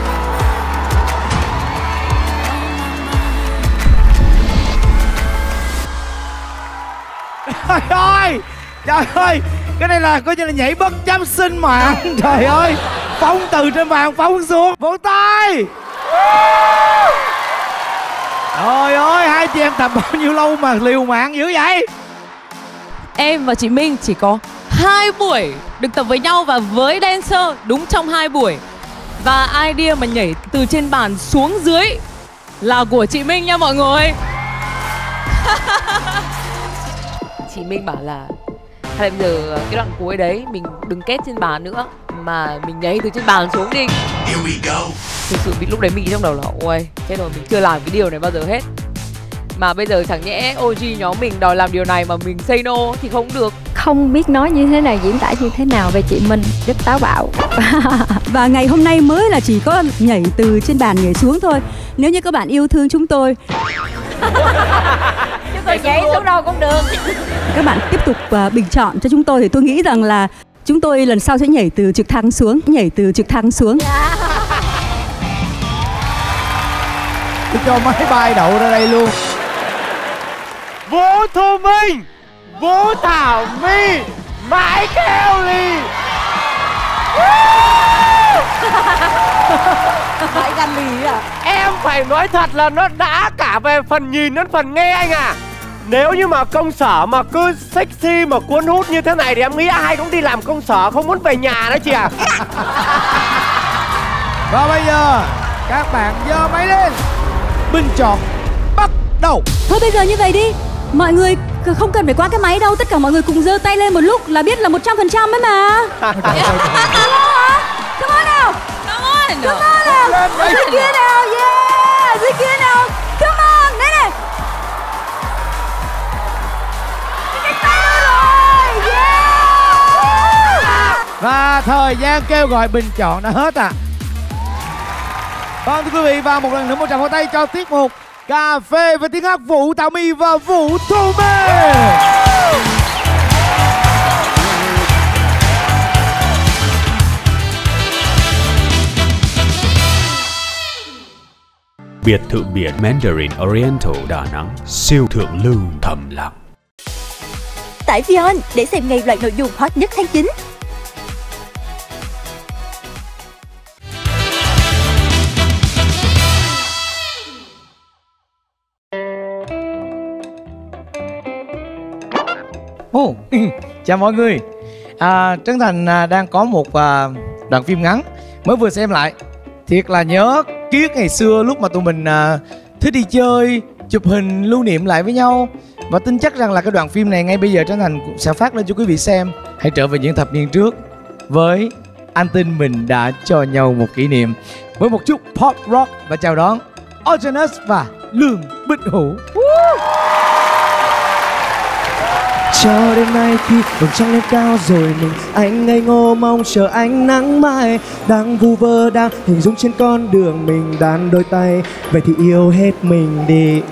Trời ơi, trời ơi, cái này là coi như là nhảy bất chấp sinh mạng. Trời ơi, phóng từ trên bàn phóng xuống. Vỗ tay. Trời ơi, hai chị em tập bao nhiêu lâu mà liều mạng dữ vậy? Em và chị Minh chỉ có 2 buổi được tập với nhau và với dancer đúng trong 2 buổi. Và idea mà nhảy từ trên bàn xuống dưới là của chị Minh nha mọi người. Chị Minh bảo là hay là bây giờ cái đoạn cuối đấy mình đừng kết trên bàn nữa mà mình nhảy từ trên bàn xuống đi. Thực sự lúc đấy mình nghĩ trong đầu là ôi chết rồi, mình chưa làm cái điều này bao giờ hết. Mà bây giờ chẳng nhẽ OG nhóm mình đòi làm điều này mà mình say no thì không được. Không biết nói như thế nào, diễn tả như thế nào về chị Minh, rất táo bạo. Và ngày hôm nay mới là chỉ có nhảy từ trên bàn nhảy xuống thôi. Nếu như các bạn yêu thương chúng tôi, Chứ còn nhảy xuống đâu cũng được. các bạn tiếp tục bình chọn cho chúng tôi thì tôi nghĩ rằng là chúng tôi lần sau sẽ nhảy từ trực thăng xuống, nhảy từ trực thăng xuống. Tôi cho máy bay đậu ra đây luôn. Vũ Thu Minh, Vũ Thảo My, Mãi Kelly. Mãi Kelly à? Em phải nói thật là nó đã cả về phần nhìn đến phần nghe anh à. Nếu như mà công sở mà cứ sexy mà cuốn hút như thế này thì em nghĩ ai cũng đi làm công sở, không muốn về nhà nữa chị à. Và bây giờ các bạn giơ máy lên, bình chọn bắt đầu. Thôi bây giờ như vậy đi, mọi người không cần phải qua cái máy đâu, tất cả mọi người cùng giơ tay lên một lúc là biết là 100% ấy mà. Come on nào, come on nào, dưới kia nào, yeah, dưới kia nào, come on, đây này. Cái tay rồi, yeah. Và thời gian kêu gọi bình chọn đã hết à. Vâng thưa quý vị, và một lần nữa một tràng pháo tay cho tiết mục Cà phê với tiếng hát Vũ Thảo My và Vũ Thu My. Biệt thự biển Mandarin Oriental Đà Nẵng, siêu thượng lưu thầm lặng. Tải Vion để xem ngay loạt nội dung hot nhất tháng 9. Chào mọi người. Trấn Thành đang có một đoạn phim ngắn mới vừa xem lại. Thiệt là nhớ ký ức ngày xưa lúc mà tụi mình thích đi chơi, chụp hình lưu niệm lại với nhau. Và tin chắc rằng là cái đoạn phim này ngay bây giờ Trấn Thành cũng sẽ phát lên cho quý vị xem. Hãy trở về những thập niên trước với anh tin mình đã cho nhau một kỷ niệm với một chút pop rock. Và chào đón Orgenus và Lương Bích Hữu. Cho đêm nay khi vầng trăng lên cao rồi mình anh ngây ngô mong chờ ánh nắng mai đang vu vơ đang hình dung trên con đường mình đan đôi tay vậy thì yêu hết mình đi.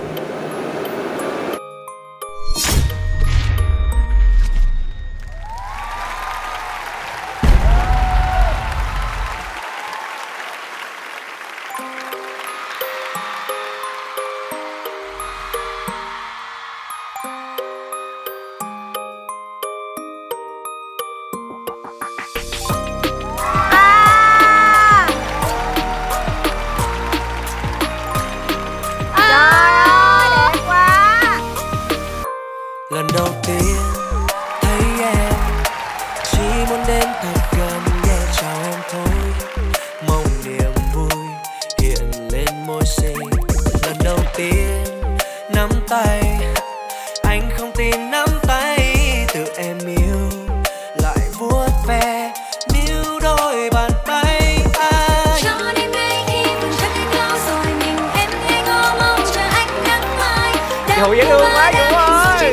Hữu dễ thương quá Dũng ơi.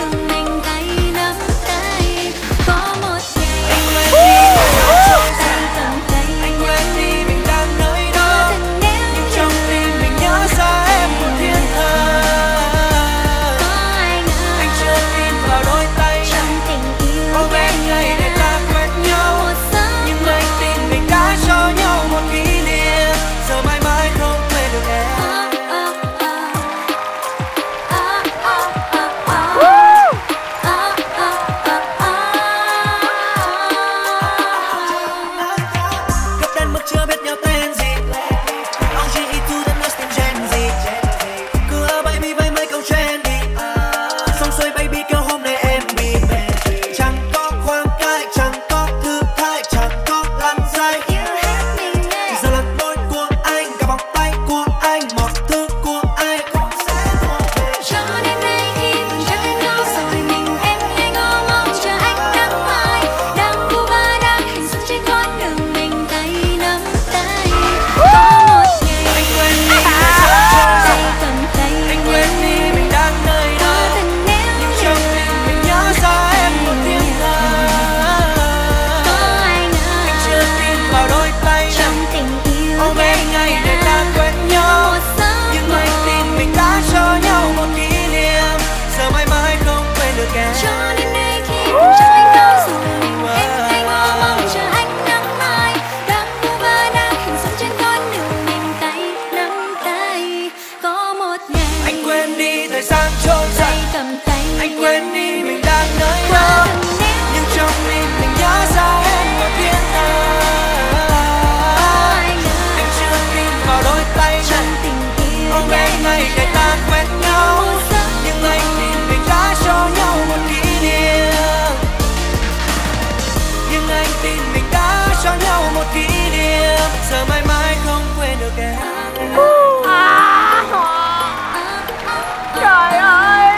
Trời ơi.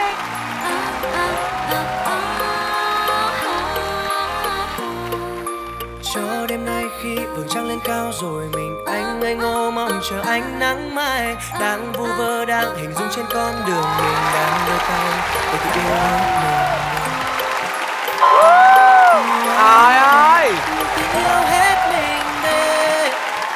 Cho đêm nay khi vầng trăng lên cao rồi mình anh ngây ngô mong chờ ánh nắng mai đang vu vơ đang hình dung trên con đường mình đang đôi tay để cuộc yêu mình. Trời ơi. Yêu hết mình đi.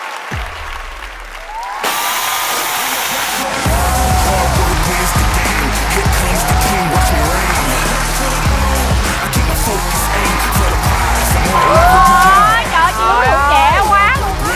Ôi trời, chị Hữu trẻ quá luôn á.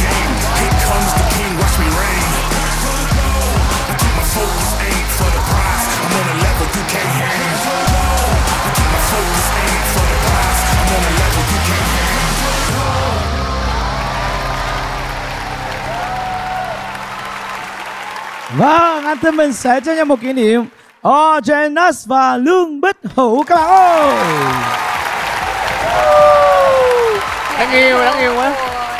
Vâng, anh Thư mình sẽ cho nhau một kỷ niệm Ogenes và Lương Bích Hữu các bạn ơi. Đáng yêu quá.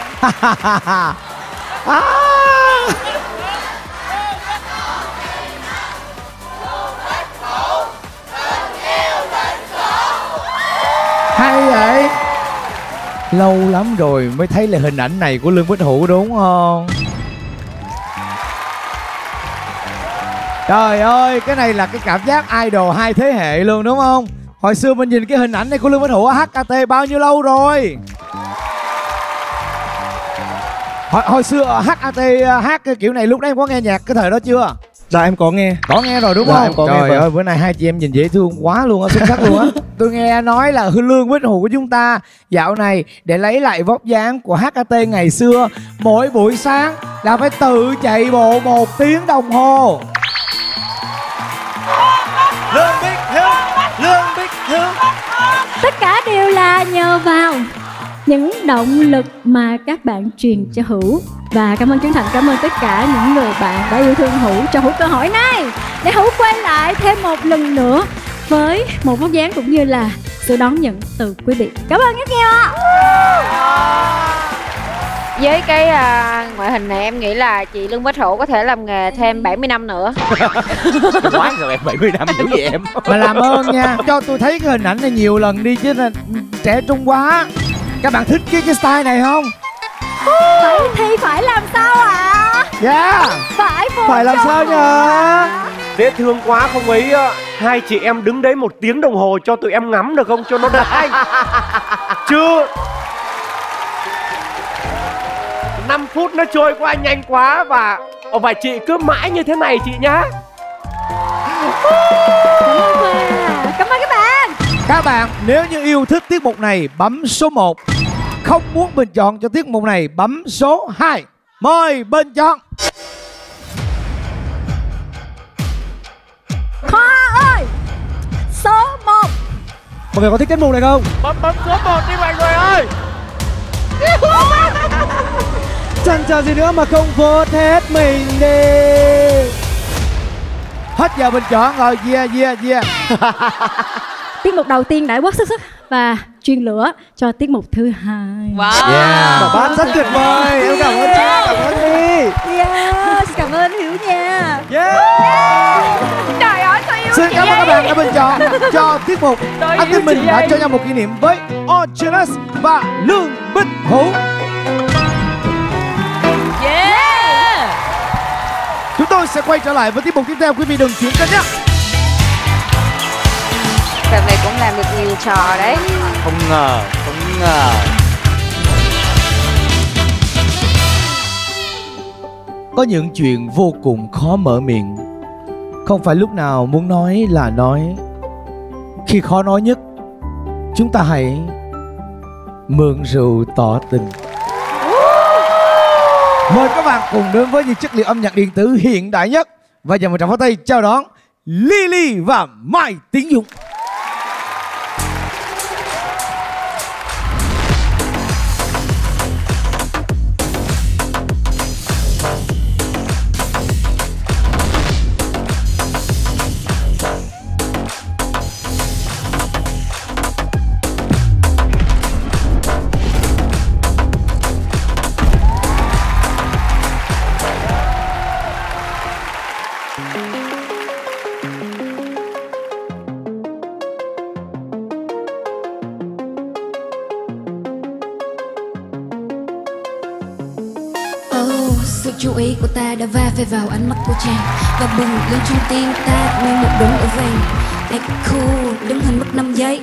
Hay vậy. Lâu lắm rồi mới thấy lại hình ảnh này của Lương Bích Hữu đúng không? Trời ơi, cái này là cái cảm giác idol hai thế hệ luôn đúng không? Hồi xưa mình nhìn cái hình ảnh này của Lương Bích Hữu ở HKT bao nhiêu lâu rồi? Hồi xưa ở HKT hát cái kiểu này lúc đấy em có nghe nhạc cái thời đó chưa? Dạ em có nghe. Có nghe rồi đúng Dạ, không? em có Trời nghe, vâng. ơi, bữa nay hai chị em nhìn dễ thương quá luôn á, xuất sắc luôn á. Tôi nghe nói là Lương Bích Hữu của chúng ta dạo này để lấy lại vóc dáng của HKT ngày xưa, mỗi buổi sáng là phải tự chạy bộ 1 tiếng đồng hồ. Lương Bích Hữu. Tất cả đều là nhờ vào những động lực mà các bạn truyền cho Hữu. Và cảm ơn chân thành, cảm ơn tất cả những người bạn đã yêu thương Hữu cho Hữu cơ hội này để Hữu quay lại thêm một lần nữa với một vóc dáng cũng như là sự đón nhận từ quý vị. Cảm ơn rất nhiều ạ. Với cái ngoại hình này em nghĩ là chị Lương Bích Hữu có thể làm nghề thêm 70 năm nữa. Quá rồi em, 70 năm dữ vậy em. Mà làm ơn nha, cho tôi thấy cái hình ảnh này nhiều lần đi chứ là trẻ trung quá. Các bạn thích cái style này không? Vậy thì phải làm sao ạ? Dạ. Phải làm sao nhờ? Dễ thương quá không ấy. Hai chị em đứng đấy 1 tiếng đồng hồ cho tụi em ngắm được không, cho nó đã. Chứ 5 phút nó trôi qua nhanh quá. Và chị cứ mãi như thế này chị nhá. Cảm ơn các bạn. Các bạn nếu như yêu thích tiết mục này bấm số 1. Không muốn bình chọn cho tiết mục này bấm số 2. Mời bình chọn. Khoa ơi, số 1. Mọi người có thích tiết mục này không? Bấm số 1 đi mọi người ơi. Chẳng chờ gì nữa mà không vote hết mình đi. Hết giờ bình chọn rồi. Yeah. Tiết mục đầu tiên đã quá xuất sắc và chuyên lửa cho tiết mục thứ 2. Wow. Bà bác rất tuyệt vời. Em cảm ơn cha, cảm ơn đi. Yes, cảm ơn Hiếu nha. Trời ơi sao yêu Xin chị cảm ơn các vậy? bạn đã bình chọn cho tiết mục. Tôi Anh yêu Tim mình chị đã vậy. cho nhau một kỷ niệm với Orcharus và Lương Bích Hữu. Yeah. Chúng tôi sẽ quay trở lại với tiết mục tiếp theo. Quý vị đừng chuyển kênh nhé. Cà phê cũng làm được nhiều trò đấy. Không ngờ. Có những chuyện vô cùng khó mở miệng. Không phải lúc nào muốn nói là nói. Khi khó nói nhất, chúng ta hãy mượn rượu tỏ tình. Mời các bạn cùng đến với những chất liệu âm nhạc điện tử hiện đại nhất. Và dành một tràng pháo tay chào đón Lily và Mai Tiến Dũng. Sự chú ý của ta đã va phải vào ánh mắt của chàng và bừng lên trong tim ta như một đống lửa vàng. Act cool đứng hình mất 5 giây.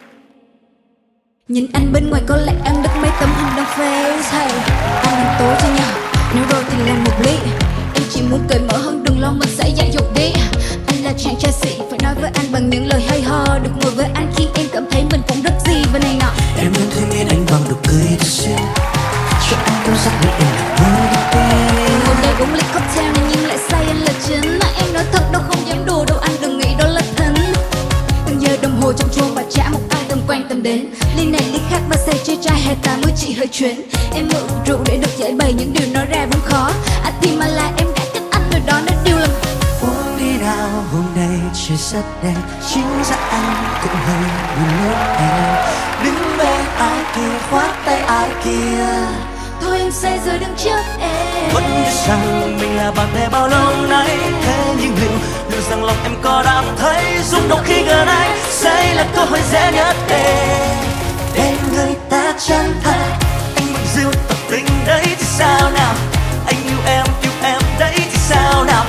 Nhìn anh bên ngoài có lẽ ăn đứt mấy tấm hình đăng face. Hey, anh làm tối cho nhau, nếu rồi thì làm một ly. Em chỉ muốn cởi mở hơn, đừng lo mình sẽ dạy dột đi. Anh là chàng trai xịn, phải nói với anh bằng những lời hay ho. Được ngồi với anh khiến em cảm thấy mình cũng rất gì và này nọ. Em luôn thấy miên anh bằng nụ cười thật xinh, cho anh cảm giác như em là người đầu tiên. Ngồi đây uống ly cocktail này nhưng lại say anh là chính. Em nói thật đâu không dám đùa đâu, anh đừng nghĩ đó là thính. Từng giờ đồng hồ trong chuông và chả một ai tâm quan tâm đến. Ly này ly khác ba say chơi trai hay ta mới chỉ hơi chuyến. Em mượn rượu để được giải bày những điều nói ra vốn khó. À thì mà là em đã cách anh rồi đó nên điều làm. Uống đi nào, hôm nay trời rất đẹp, chính ra anh cũng hơi buồn lúc này. Đứng bên ai kia, khoác tay ai kia. Thôi em say rồi đứng trước em. Vẫn biết rằng mình là bạn bè bao lâu nay, thế nhưng liệu rằng lòng em có đang thấy rung động khi gần anh. Đây là cơ hội dễ nhất để người ta chân thật. Anh bằng diêu tập tình đấy thì sao nào? Anh yêu em đấy thì sao nào?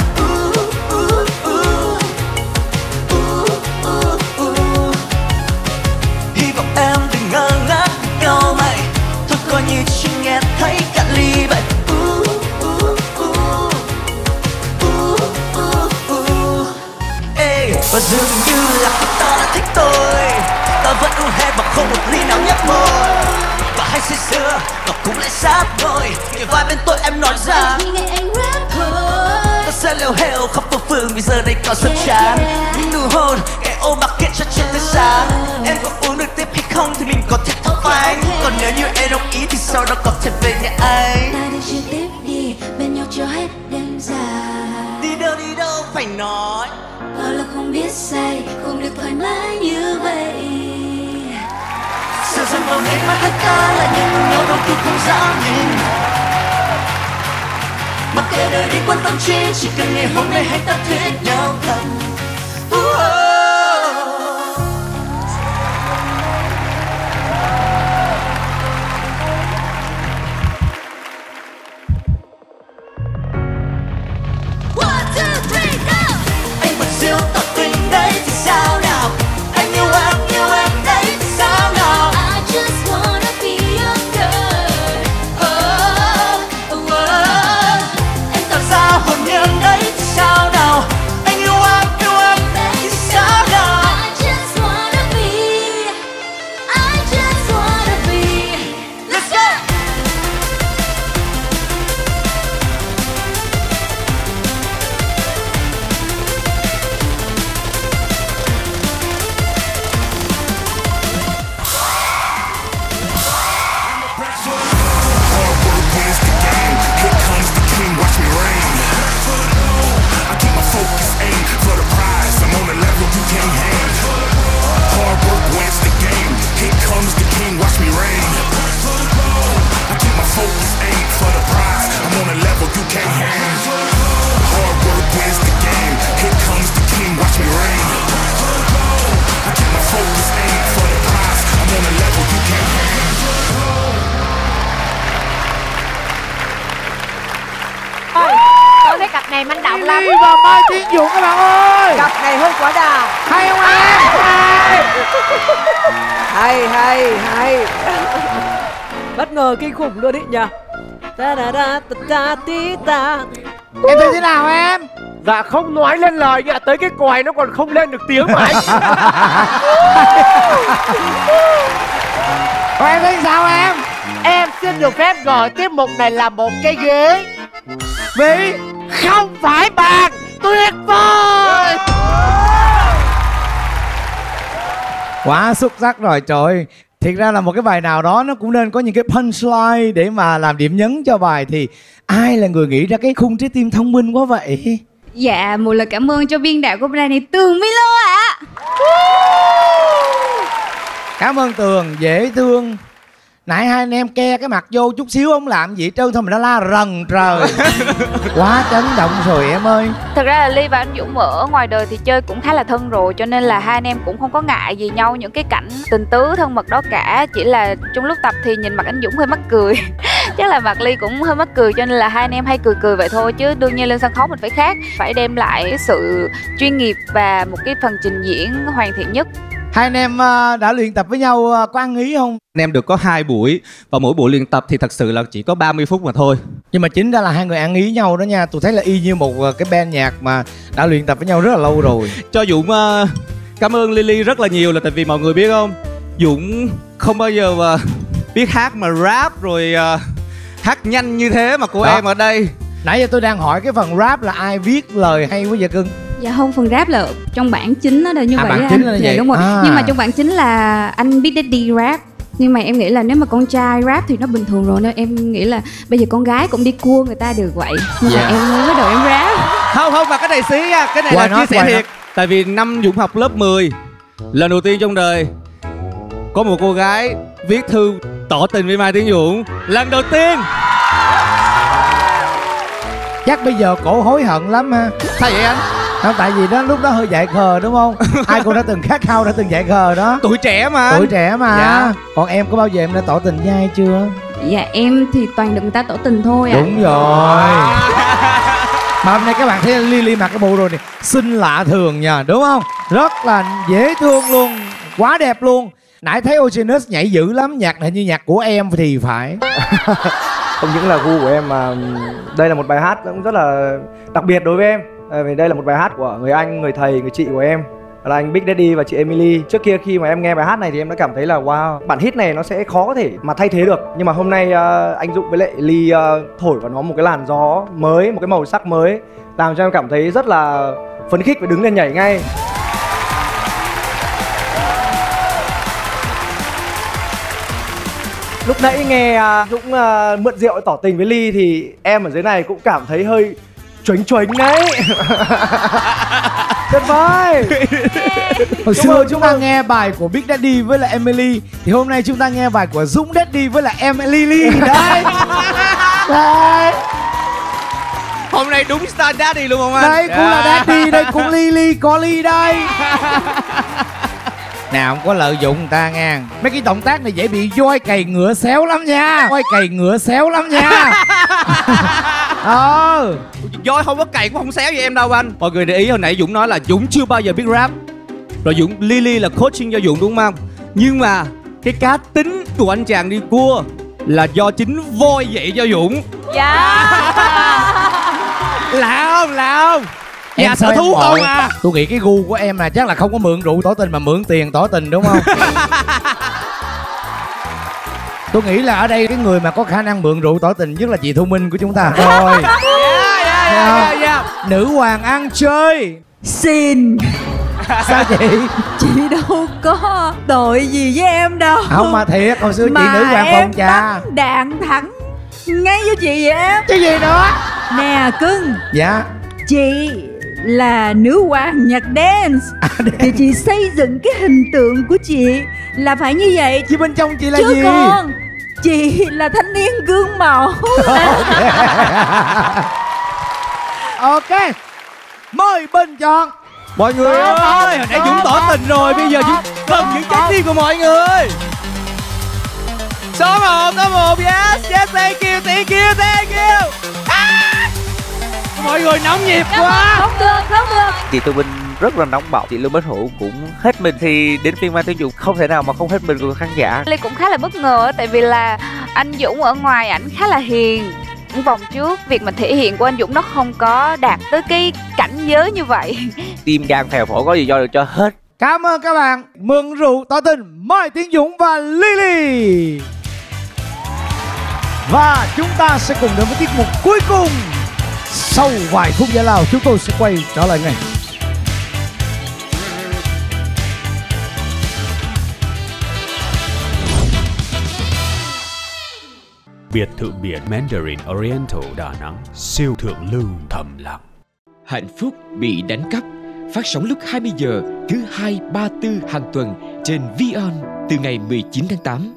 Hy vọng em đừng ngơ ngác câu mày, thôi coi như chưa nghe thấy cả ly vậy. Và dường như là ta đã thích tôi, ta vẫn uống hết mà không một ly nào nhấp môi. Và hay say sưa và cũng lại sát thôi, kề vai bên tôi em nói rằng Khi nghe anh rap thôi, ta sẽ leo heo khắp phố phường vì giờ đây còn sớm chán. Những nụ hôn cái ôm mặc kệ cho trên tới sáng. Em có uống được tiếp hay không thì mình có thể thắp phanh. Còn nếu như em đồng ý thì sau đó có thể về nhà anh. ta đi chơi tiếp đi, bên nhau cho hết đêm dài. Đi đâu phải nói, bao là không biết say, không được thoải mái như vậy. sợ rằng vào ánh mắt ta là những nhau đôi khi không dám nhìn. Mặc kệ đời đi quan tâm chi, chỉ cần ngày hôm nay hãy ta thích nhau thật. One, two, three, go! Anh focus, aim for the prize. I'm on a level you can't hang. Hard work wins the game. Here comes the king, watch me reign. I keep my focus, aim for the prize. I'm on a level you can't hang. Hard work wins the game. Here comes the king, watch me reign. I keep my focus, aim for the prize. I'm on a level you can't hang. Tôi thấy cặp này manh động lắm. Lily và Mai Tiến Dũng các bạn ơi. Cặp này hơi quả đà. Hay không em? Hay. Bất ngờ kinh khủng luôn đấy nhỉ. Em thấy thế nào em? Dạ không nói lên lời nhỉ, tới cái còi nó còn không lên được tiếng mà anh. Còn em thấy sao em? Em xin được phép gọi tiết mục này là một cái ghế. Vì không phải bàn. Tuyệt vời. Quá xuất sắc rồi trời ơi. Thiệt ra là một cái bài nào đó nó cũng nên có những cái punchline để mà làm điểm nhấn cho bài. Thì ai là người nghĩ ra cái khung trái tim thông minh quá vậy? Dạ, một lời cảm ơn cho biên đạo của bài này, Tường Milo ạ. Cảm ơn Tường, dễ thương. Nãy hai anh em ke cái mặt vô chút xíu không làm gì hết trơn, thôi mà nó la rần trời. Quá chấn động rồi em ơi. Thực ra là Ly và anh Dũng ở ngoài đời thì chơi cũng khá là thân rồi, cho nên là hai anh em cũng không có ngại gì nhau những cái cảnh tình tứ thân mật đó cả. Chỉ là trong lúc tập thì nhìn mặt anh Dũng hơi mắc cười. Chắc là mặt Ly cũng hơi mắc cười, cho nên là hai anh em hay cười vậy thôi. Chứ đương nhiên lên sân khấu mình phải khác, phải đem lại cái sự chuyên nghiệp và một cái phần trình diễn hoàn thiện nhất. Hai anh em đã luyện tập với nhau có ăn ý không? Anh em được có 2 buổi và mỗi buổi luyện tập thì thật sự là chỉ có 30 phút mà thôi. Nhưng mà chính ra là hai người ăn ý nhau đó nha. Tôi thấy là y như một cái band nhạc mà đã luyện tập với nhau rất là lâu rồi. Cho Dũng cảm ơn Lily rất là nhiều, là tại vì mọi người biết không, Dũng không bao giờ biết hát mà rap rồi hát nhanh như thế mà của đó. Em ở đây. Nãy giờ tôi đang hỏi cái phần rap là ai viết lời hay quá vậy cưng? Dạ không, phần rap là trong bản chính nó là như vậy bản á chính anh. là Dạ vậy. đúng rồi. Nhưng mà trong bản chính là anh Big Daddy rap. Nhưng mà em nghĩ là nếu mà con trai rap thì nó bình thường rồi, nên em nghĩ là bây giờ con gái cũng đi cua người ta được vậy. Nhưng mà em mới bắt đầu em rap. Không mà cái này xí nha, cái này là chia sẻ thiệt. Tại vì năm Dũng học lớp 10, lần đầu tiên trong đời có một cô gái viết thư tỏ tình với Mai Tiến Dũng. Lần đầu tiên. Chắc bây giờ cổ hối hận lắm ha. Sao vậy anh? Không, tại vì đó lúc đó hơi dại khờ đúng không? Ai cũng đã từng khát khao, đã từng dại khờ đó. Tuổi trẻ mà. Tuổi trẻ mà. Dạ. Còn em có bao giờ em đã tỏ tình với ai chưa? Dạ em thì toàn được người ta tỏ tình thôi ạ. Đúng rồi. Mà hôm nay các bạn thấy Lily mặc cái bộ đồ này xinh lạ thường nha, đúng không? Rất là dễ thương luôn, quá đẹp luôn. Nãy thấy Oceanus nhảy dữ lắm, nhạc này như nhạc của em thì phải. Không những là gu của em mà đây là một bài hát cũng rất là đặc biệt đối với em. Vì đây là một bài hát của người anh, người thầy, người chị của em, là anh Big Daddy và chị Emily. Trước kia khi mà em nghe bài hát này thì em đã cảm thấy là wow, bản hit này nó sẽ khó có thể mà thay thế được. Nhưng mà hôm nay anh Dũng với lại Ly thổi vào nó một cái làn gió mới, một cái màu sắc mới, làm cho em cảm thấy rất là phấn khích và đứng lên nhảy ngay. Lúc nãy nghe Dũng mượn rượu tỏ tình với Ly thì em ở dưới này cũng cảm thấy hơi chuếnh đấy. Tuyệt vời. Hồi xưa chúng ta nghe bài của Big Daddy với lại Emily, thì hôm nay chúng ta nghe bài của Dũng Daddy với lại Emily đấy. Đấy. Hôm nay đúng Star Daddy luôn không anh? Đây cũng là Daddy, đây cũng Lily, có Ly đây. Nào không có lợi dụng người ta nha. Mấy cái động tác này dễ bị voi cày ngựa xéo lắm nha. Voi cày ngựa xéo lắm nha. Voi không có cày cũng không xéo vậy em đâu anh. Mọi người để ý hồi nãy Dũng nói là Dũng chưa bao giờ biết rap. Rồi Lily là coaching cho Dũng đúng không? Nhưng mà cái cá tính của anh chàng đi cua là do chính voi dạy cho Dũng. Dạ. Lạ không? Em Nhà sở thú không à? Tôi nghĩ cái gu của em là chắc là không có mượn rượu tỏ tình mà mượn tiền tỏ tình đúng không? Tôi nghĩ là ở đây cái người mà có khả năng mượn rượu tỏ tình nhất là chị Thu Minh của chúng ta rồi. Nữ hoàng ăn chơi. Xin. Sao chị? Chị đâu có tội gì với em đâu. Không mà thiệt, hồi xưa chị nữ hoàng phòng trà. Mà em đạn thẳng ngay với chị vậy em. Cái gì nữa? Nè cưng. Dạ. Chị là nữ hoàng nhạc dance thì chị xây dựng cái hình tượng của chị là phải như vậy. Chứ bên trong chị là chứ gì? Còn chị là thanh niên gương mẫu. Ok, mời Bình chọn. Mọi người ơi, hồi nãy Dũng tỏ tình rồi, bây giờ Dũng cần những trái tim của mọi người. Số 1, số 1, yes, yes, thank you, thank you, thank you. Mọi người nóng nhịp quá. Không được. Chị Tô Minh rất là nóng bỏng, chị Lưu Bích Hữu cũng hết mình, thì đến phiên Mai Tiến Dũng không thể nào mà không hết mình của khán giả. Ly cũng khá là bất ngờ tại vì là anh Dũng ở ngoài ảnh khá là hiền. Những vòng trước việc mà thể hiện của anh Dũng nó không có đạt tới cái cảnh giới như vậy. Tim gan phèo phổi có gì do được cho hết. Cảm ơn các bạn. Mượn rượu tỏ tình Mai Tiến Dũng và Lily. Và chúng ta sẽ cùng đến với tiết mục cuối cùng. Sau vài phút giải lao chúng tôi sẽ quay trở lại ngay. Biệt thự biển Mandarin Oriental Đà Nẵng, siêu thượng lưu thầm lặng. Hạnh phúc bị đánh cắp, phát sóng lúc 20 giờ thứ 2, 3, 4 hàng tuần trên VON từ ngày 19 tháng 8.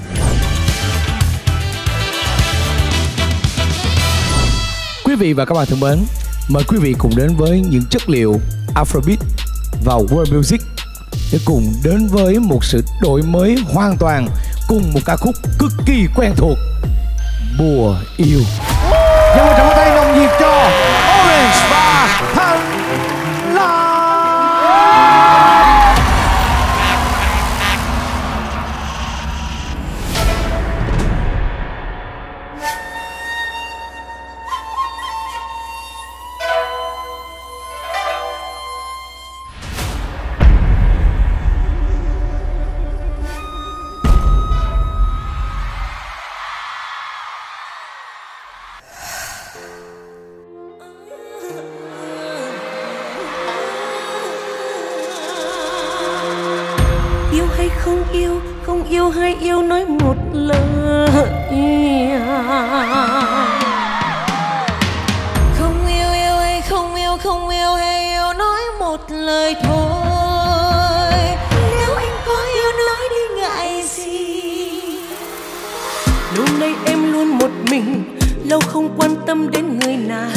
Quý vị và các bạn thân mến, mời quý vị cùng đến với những chất liệu Afrobeat và World Music để cùng đến với một sự đổi mới hoàn toàn cùng một ca khúc cực kỳ quen thuộc, Mùa Yêu. Cho một tràng tay nồng nhiệt cho Orange và Thanh Lam. Không yêu hay yêu nói một lời. Không yêu yêu hay không yêu hay yêu nói một lời thôi. Nếu anh có yêu nói đi ngại gì. Lâu nay em luôn một mình, lâu không quan tâm đến người nào.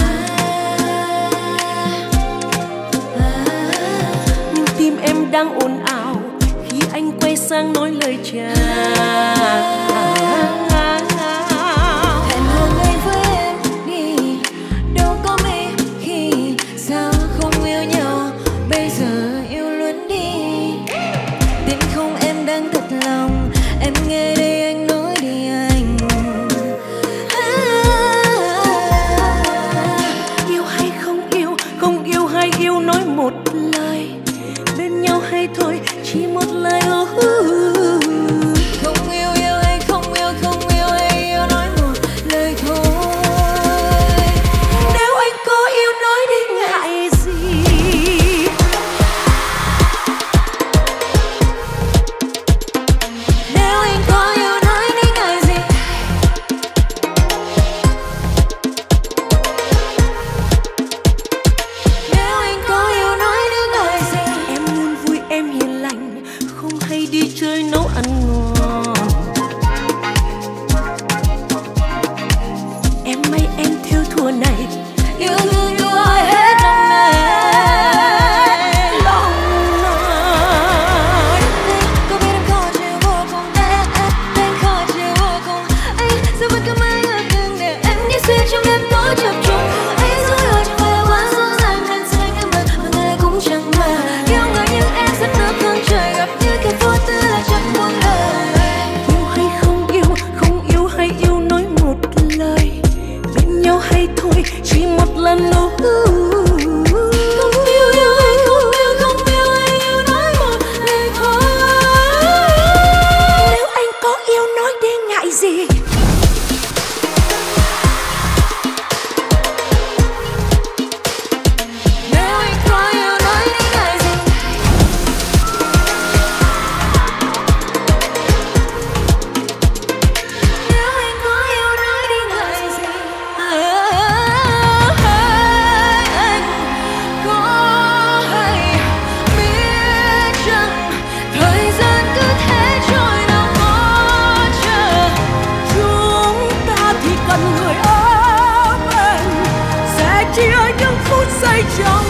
Nhưng tim em đang ồn ào khi anh quay sang nói lời chào. Hẹn hò ngày với em đi, đâu có mấy khi sao không yêu nhau, bây giờ yêu luôn đi. Tin không em đang thật lòng, em nghe đây anh nói đi anh. Yêu hay không yêu hay yêu nói một lời. Bên nhau hay thôi chỉ một lời. Không yêu yêu hay không gần người ấm anh, sẽ chia những phút giây trong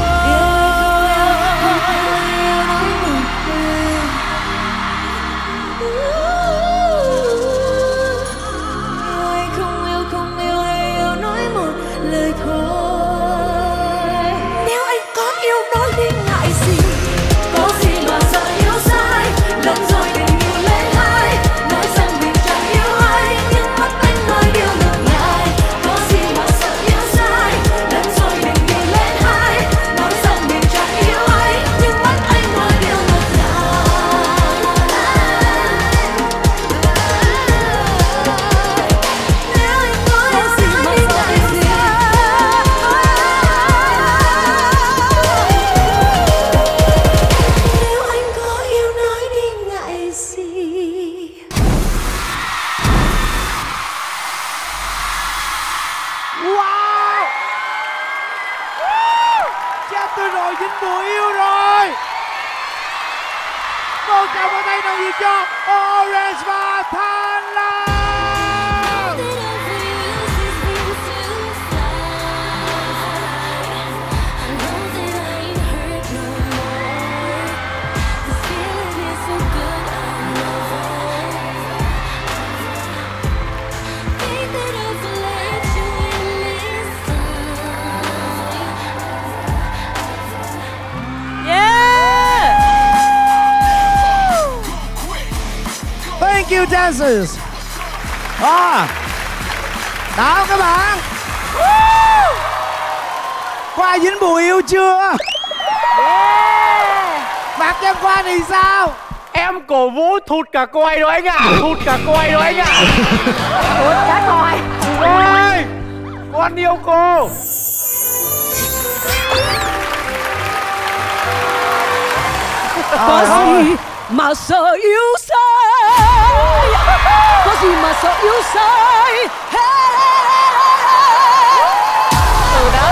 Thank you dancers. Đó các bạn. Có ai dính bùi yêu chưa? Mặt em qua thì sao? Em cổ vũ thụt cả coi đó anh ạ. Thụt cả coi đó anh ạ. Thụt cả coi. Ôi, con yêu cô. Có gì mà sợ yêu sai, có gì mà sợ yêu sai. Từ đó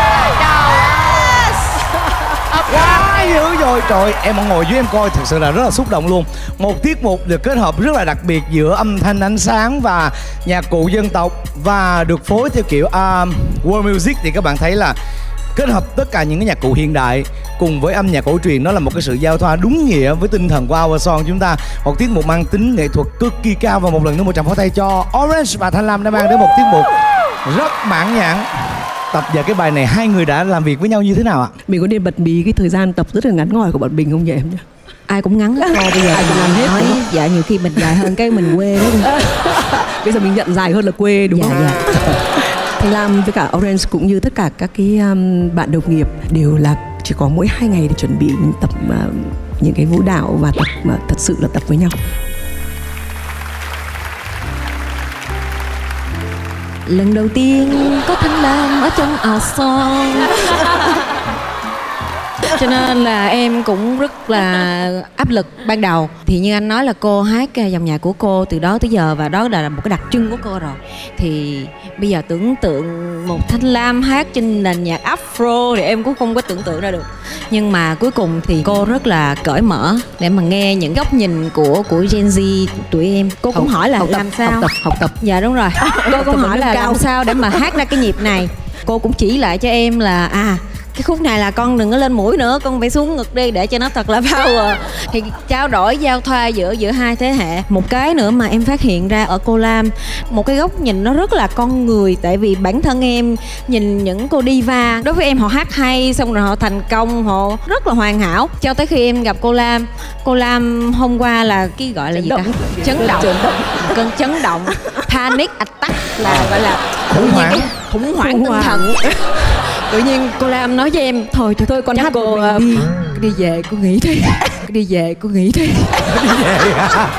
quá dữ rồi. Trời, em ngồi dưới em coi thực sự là rất là xúc động luôn. Một tiết mục được kết hợp rất là đặc biệt giữa âm thanh ánh sáng và nhạc cụ dân tộc và được phối theo kiểu world music, thì các bạn thấy là kết hợp tất cả những cái nhạc cụ hiện đại cùng với âm nhạc cổ truyền. Đó là một cái sự giao thoa đúng nghĩa với tinh thần của Our Song chúng ta. Một tiết mục mang tính nghệ thuật cực kỳ cao. Và một lần nữa một tràng pháo tay cho Orange và Thanh Lam đã mang đến một tiết mục rất mãn nhãn. Tập vào cái bài này hai người đã làm việc với nhau như thế nào ạ? Mình có nên bật mí cái thời gian tập rất là ngắn ngủi của bọn mình không nhỉ em nhỉ? Ai cũng ngắn hết bây giờ ai cũng làm hết. Nói, dạ nhiều khi mình dài hơn cái mình quê đó. Bây giờ mình nhận dài hơn là quê đúng không? Dạ. Thanh Lam với cả Orange cũng như tất cả các cái bạn đồng nghiệp đều là chỉ có mỗi 2 ngày để chuẩn bị tập những cái vũ đạo và tập mà thật sự là tập với nhau. Lần đầu tiên có Thanh Lam ở trong Our Song, cho nên là em cũng rất là áp lực ban đầu. Thì như anh nói là cô hát dòng nhạc của cô từ đó tới giờ, và đó là một cái đặc trưng của cô rồi. Thì bây giờ tưởng tượng một Thanh Lam hát trên nền nhạc Afro thì em cũng không có tưởng tượng ra được. Nhưng mà cuối cùng thì cô rất là cởi mở để mà nghe những góc nhìn của Gen Z tụi em. Cô cũng hỏi là làm sao học tập. Dạ đúng rồi. Cô cũng hỏi là làm sao để mà hát ra cái nhịp này. Cô cũng chỉ lại cho em là cái khúc này là con đừng có lên mũi nữa, con phải xuống ngực đi để cho nó thật là power. Thì trao đổi giao thoa giữa hai thế hệ. Một cái nữa mà em phát hiện ra ở cô Lam, một cái góc nhìn nó rất là con người. Tại vì bản thân em nhìn những cô diva, đối với em họ hát hay, xong rồi họ thành công, họ rất là hoàn hảo. Cho tới khi em gặp cô Lam hôm qua là cái gọi là gì ta? Chấn động. Cơn chấn động, panic attack, là gọi là khủng hoảng tinh thần. Tự nhiên cô Lam nói với em thôi con hát cô đi về cô nghỉ đi. Đi về cô nghỉ đi. Đi về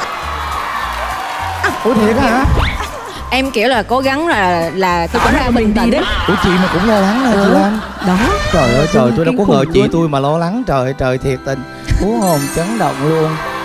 ủa thiệt hả? Em kiểu là cố gắng là tỏ ra bình tĩnh đấy. Ủa chị mà cũng lo lắng hả chị Lam? Đó. Trời ơi trời, tôi đâu có ngờ chị tôi mà lo lắng. Trời trời thiệt tình, hú hồn chấn động luôn.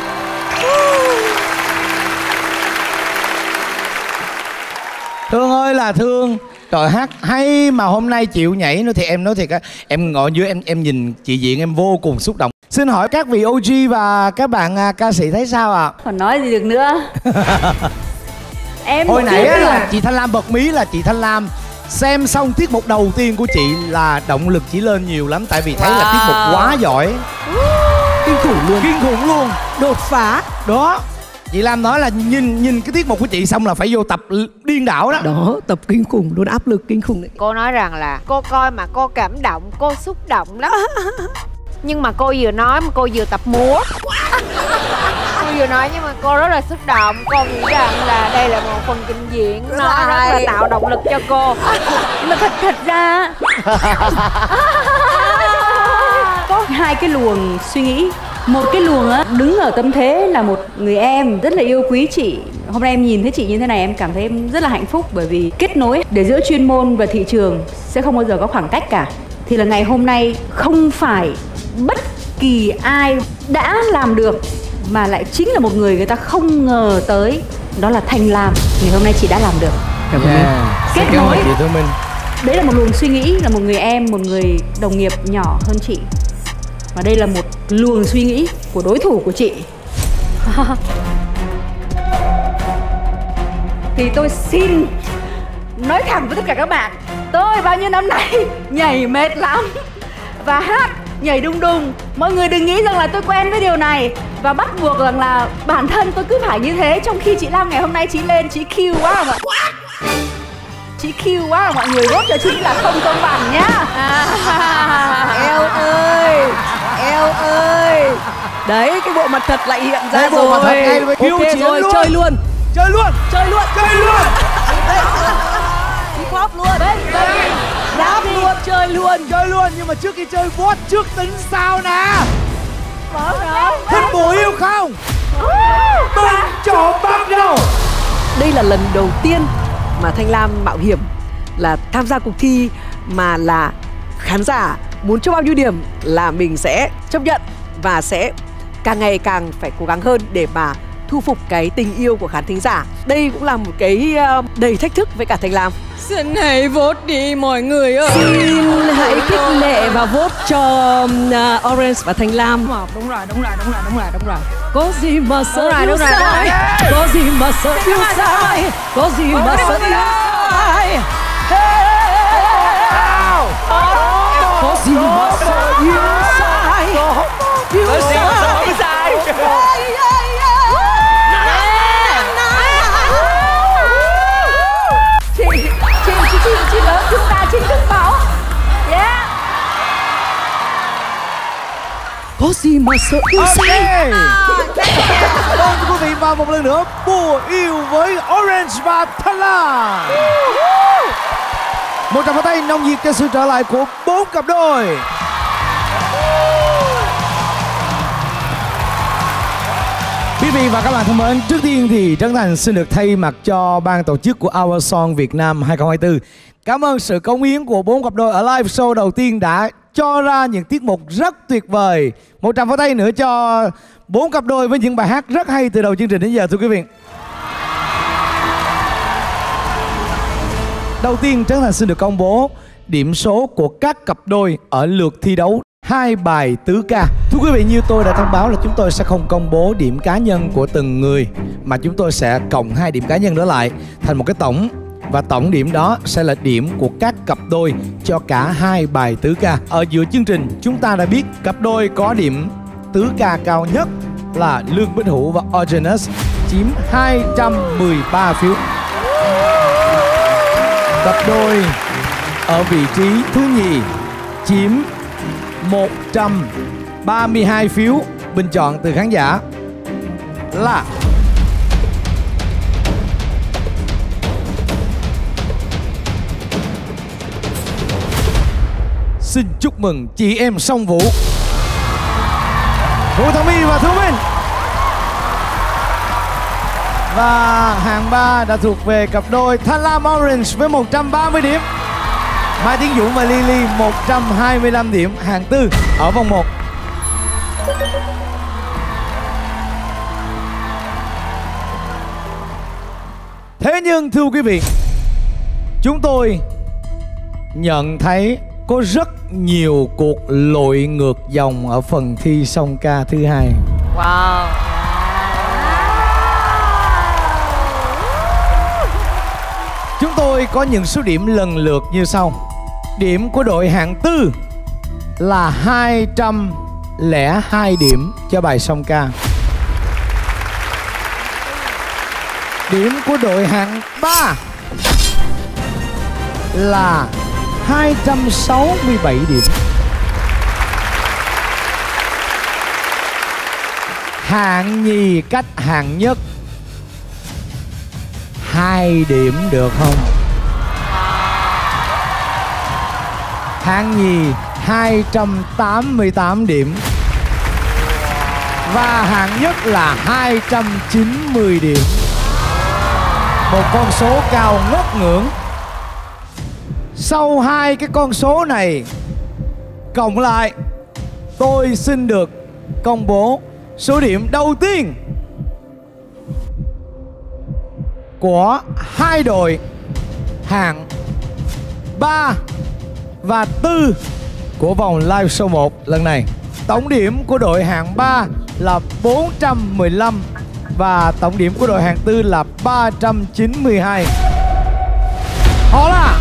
Thương ơi là thương. Trời hát hay mà hôm nay chịu nhảy nữa thì em nói thiệt á, em ngồi dưới em nhìn chị Diện em vô cùng xúc động. Xin hỏi các vị OG và các bạn ca sĩ thấy sao ạ? Còn nói gì được nữa. Em hồi nãy á chưa là chị Thanh Lam bật mí là chị Thanh Lam xem xong tiết mục đầu tiên của chị là động lực chỉ lên nhiều lắm, tại vì thấy là tiết mục quá giỏi, Kinh khủng luôn. Đột phá. Đó, chị Lam nói là nhìn cái tiết mục của chị xong là phải vô tập điên đảo đó. Đó, tập kinh khủng luôn, áp lực kinh khủng đấy. Cô nói rằng là cô coi mà cô cảm động, cô xúc động lắm. Nhưng mà cô vừa nói mà cô vừa tập múa. Cô vừa nói nhưng mà cô rất là xúc động. Cô nghĩ rằng là đây là một phần trình diễn, nó rất là tạo động lực cho cô. Nhưng mà thật ra có hai cái luồng suy nghĩ. Một cái luồng á, đứng ở tâm thế là một người em rất là yêu quý chị. Hôm nay em nhìn thấy chị như thế này em cảm thấy em rất là hạnh phúc, bởi vì kết nối để giữa chuyên môn và thị trường sẽ không bao giờ có khoảng cách cả. Thì là ngày hôm nay không phải bất kỳ ai đã làm được, mà lại chính là một người ta không ngờ tới, đó là Thanh Lam. Ngày hôm nay chị đã làm được. Kết nối chị Thu Minh. Đấy là một luồng suy nghĩ, là một người em, một người đồng nghiệp nhỏ hơn chị. Và đây là một luồng suy nghĩ của đối thủ của chị. Thì tôi xin nói thẳng với tất cả các bạn, tôi bao nhiêu năm nay nhảy mệt lắm và hát nhảy đùng đùng. Mọi người đừng nghĩ rằng là tôi quen với điều này và bắt buộc rằng là bản thân tôi cứ phải như thế, trong khi chị Lam ngày hôm nay chị lên, chị Q quá không ạ? Chị Q quá, mọi người vote cho chị là không công bằng nhá. Eo ơi, eo ơi. Đấy, cái bộ mặt thật lại hiện ra rồi. Bộ mặt thật ngay với Q okay, rồi, luôn. chơi luôn. Chơi luôn. Chơi luôn. Chơi luôn. Hip hop luôn. Rap luôn, chơi luôn. Chơi luôn, nhưng mà trước khi chơi vote trước tính sao nè. Thích mùa yêu không? Bình chọn bắt đầu. Đây là lần đầu tiên mà Thanh Lam mạo hiểm là tham gia cuộc thi mà là khán giả muốn cho bao nhiêu điểm là mình sẽ chấp nhận và sẽ càng ngày càng phải cố gắng hơn để mà thu phục cái tình yêu của khán thính giả. Đây cũng là một cái đầy thách thức với cả Thanh Lam. Xin hãy vote đi mọi người ơi. Xin hãy khích lệ và vote cho Orange và Thanh Lam. Đúng rồi. Có gì mà sợ yêu sai, có gì mà sợ yêu sai, có gì mà sợ yêu sai, có gì mà sợ yêu sai, yêu sai. Chị lớn chúng ta chính thức bảo. Yeah. Có gì mà sợ yêu sai. Vâng, thưa quý vị, và một lần nữa mùa yêu với Orange và Thanh Lam. Một tràng pháo tay nồng nhiệt cho sự trở lại của 4 cặp đôi. Quý vị và các bạn thân mến, trước tiên thì Trấn Thành xin được thay mặt cho ban tổ chức của Our Song Việt Nam 2024 cảm ơn sự cống hiến của 4 cặp đôi ở live show đầu tiên đã cho ra những tiết mục rất tuyệt vời. Một tràng pháo tay nữa cho 4 cặp đôi với những bài hát rất hay từ đầu chương trình đến giờ, thưa quý vị. Đầu tiên, Trấn Thành xin được công bố điểm số của các cặp đôi ở lượt thi đấu 2 bài tứ ca. Thưa quý vị, như tôi đã thông báo là chúng tôi sẽ không công bố điểm cá nhân của từng người, mà chúng tôi sẽ cộng 2 điểm cá nhân đó lại thành một cái tổng. Và tổng điểm đó sẽ là điểm của các cặp đôi cho cả 2 bài tứ ca. Ở giữa chương trình, chúng ta đã biết cặp đôi có điểm tứ ca cao nhất là Lương Bích Hữu và Orgenus, chiếm 213 phiếu. Cặp đôi ở vị trí thứ nhì chiếm 132 phiếu bình chọn từ khán giả là xin chúc mừng chị em Song Vũ, Vũ Thảo My và Thu Minh. Và hạng 3 đã thuộc về cặp đôi Thanh Lam Orange với 130 điểm, Mai Tiến Dũng và Lily 125 điểm. Hạng 4 ở vòng 1. Thế nhưng thưa quý vị, chúng tôi nhận thấy có rất nhiều cuộc lội ngược dòng ở phần thi song ca thứ 2. Wow. tôi có những số điểm lần lượt như sau. Điểm của đội hạng tư là 202 điểm cho bài song ca. Điểm của đội hạng 3 là 267 điểm. Hạng nhì cách hạng nhất 2 điểm được không? Hạng nhì 288 điểm. Và hạng nhất là 290 điểm. Một con số cao ngất ngưỡng. Sau hai cái con số này cộng lại, tôi xin được công bố số điểm đầu tiên của hai đội hạng 3 và 4 của vòng live show 1 lần này. Tổng điểm của đội hạng 3 là 415 và tổng điểm của đội hạng 4 là 392. Họ là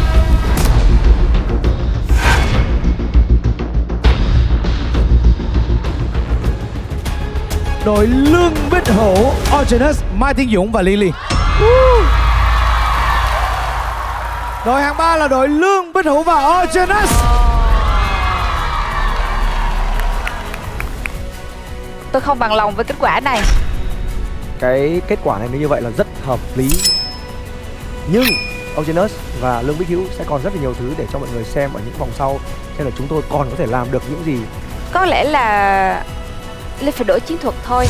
đội Lương Bích Hữu, Orgenus, Mai Tiến Dũng và Lily. Đội hạng 3 là đội Lương Bích Hữu và Orgenus. Tôi không bằng lòng với kết quả này. Cái kết quả này như vậy là rất hợp lý. Nhưng Orgenus và Lương Bích Hữu sẽ còn rất là nhiều thứ để cho mọi người xem ở những vòng sau. Cho nên là chúng tôi còn có thể làm được những gì. Có lẽ là Linh phải đổi chiến thuật thôi.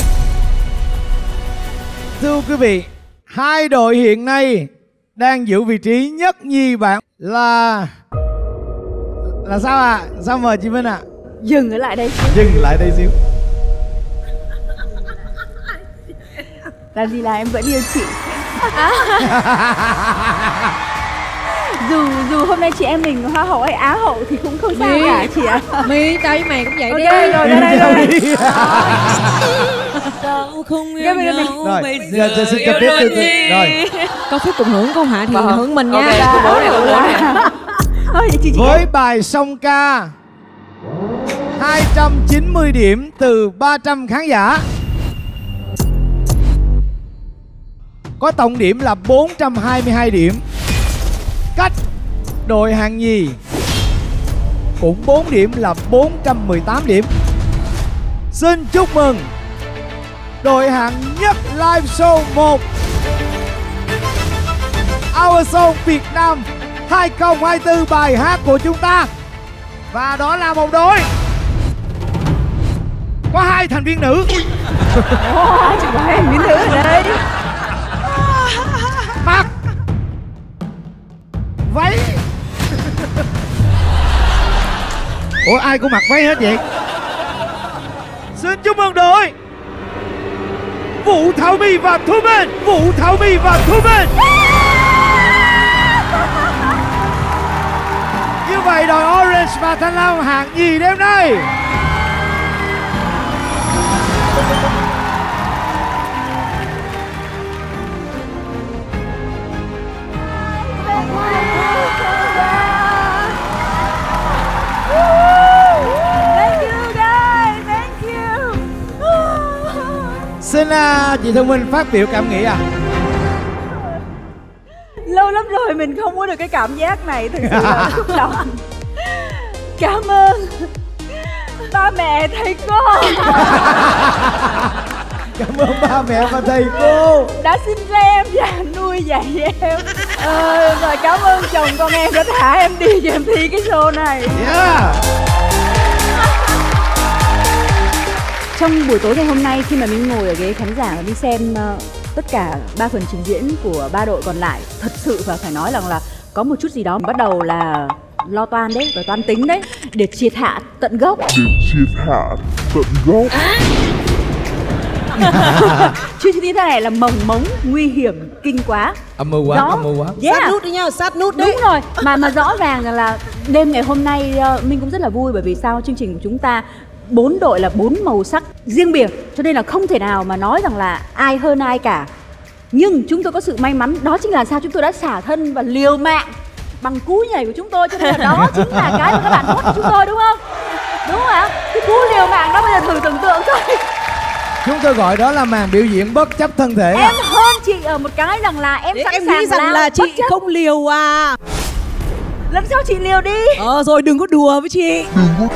Thưa quý vị, hai đội hiện nay đang giữ vị trí nhất nhì bảng là sao ạ? Sao mời chị Minh ạ? Dừng ở lại đây xíu. Dừng lại đây xíu. Làm gì là em vẫn yêu chị. Dù hôm nay chị em mình hoa hậu hay á hậu thì cũng không sao cả chị ạ. My, tao với mày cũng vậy Ok, đi. rồi ra đây rồi. Tao không yêu nhau Rồi, bây giờ giờ xin yêu cập đôi tiếp. gì? Rồi. Có phép cùng hưởng câu hạ thì hưởng mình nha. Ok, cô bố này, cô bố này. Thôi chị Với bài song ca 290 điểm từ 300 khán giả, có tổng điểm là 422 điểm. Cách đội hạng nhì cũng 4 điểm là 418 điểm. Xin chúc mừng đội hạng nhất live show 1 Our Song Việt Nam 2024, bài hát của chúng ta. Và đó là một đội có 2 thành viên nữ. Chỉ có 2 thành viên nữ ở đây. Mặc váy. Ủa ai cũng mặc váy hết vậy? Xin chúc mừng đội Vũ Thảo My và Thu Minh. Vũ Thảo My và Thu Minh. Như vậy đội Orange và Thanh Lam hạng nhì đêm nay. Xin chị Thu Minh phát biểu cảm nghĩ ạ. Lâu lắm rồi mình không có được cái cảm giác này, thực sự là xúc động. Cảm ơn ba mẹ thầy cô. Cảm ơn ba mẹ và thầy cô đã sinh ra em và nuôi dạy em. Và cảm ơn chồng con em đã thả em đi cho em thi cái show này. Trong buổi tối ngày hôm nay, khi mà mình ngồi ở ghế khán giả và đi xem tất cả 3 phần trình diễn của 3 đội còn lại, thật sự và phải nói rằng là có một chút gì đó bắt đầu là lo toan đấy, và toan tính đấy, để triệt hạ tận gốc. Chứ như thế này là mồng mống, nguy hiểm, kinh quá. Âm mưu quá, âm mưu quá. Sát nút đi nhau, sát nút đi. Đúng rồi, mà rõ ràng rằng là đêm ngày hôm nay mình cũng rất là vui, bởi vì sao chương trình của chúng ta 4 đội là 4 màu sắc riêng biệt, cho nên là không thể nào mà nói rằng là ai hơn ai cả. Nhưng chúng tôi có sự may mắn, đó chính là sao chúng tôi đã xả thân và liều mạng bằng cú nhảy của chúng tôi, cho nên là đó chính là cái mà các bạn vote cho chúng tôi, đúng không? Đúng không ạ? Cái cú liều mạng đó bây giờ thử tưởng tượng thôi. Chúng tôi gọi đó là màn biểu diễn bất chấp thân thể. Em hơn chị ở một cái rằng là em sẵn em sàng nghĩ rằng là chị không liều à. Lần sau chị liều đi. Rồi đừng có đùa với chị.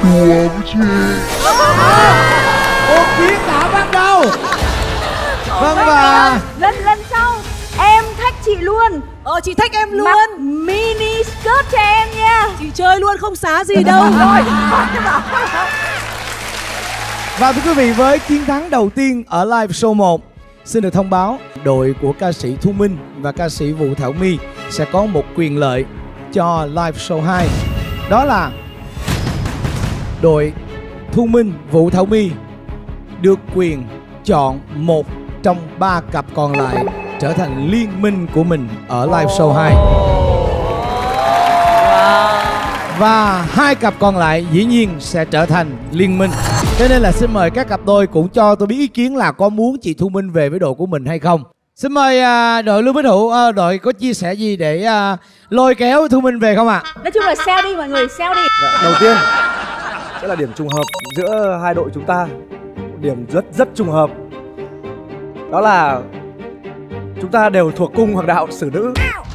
Cuộc chiến đã bắt đầu. Vâng, và lần sau em thách chị luôn. Chị thách em luôn. Mặc mini skirt cho em nha. Chị chơi luôn không xá gì đâu. Rồi. Và thưa quý vị, với chiến thắng đầu tiên ở live show 1, xin được thông báo đội của ca sĩ Thu Minh và ca sĩ Vũ Thảo My sẽ có một quyền lợi cho live show 2. Đó là đội Thu Minh, Vũ Thảo My được quyền chọn một trong 3 cặp còn lại trở thành liên minh của mình ở live show 2. Và 2 cặp còn lại dĩ nhiên sẽ trở thành liên minh. Cho nên là xin mời các cặp đôi cũng cho tôi biết ý kiến là có muốn chị Thu Minh về với đội của mình hay không. Xin mời đội Lương Bích Hữu, đội có chia sẻ gì để lôi kéo Thu Minh về không ạ? Nói chung là sell đi mọi người, sell đi. Đầu tiên sẽ là điểm trùng hợp giữa hai đội chúng ta. Điểm rất trùng hợp. Đó là chúng ta đều thuộc cung hoàng đạo xử nữ.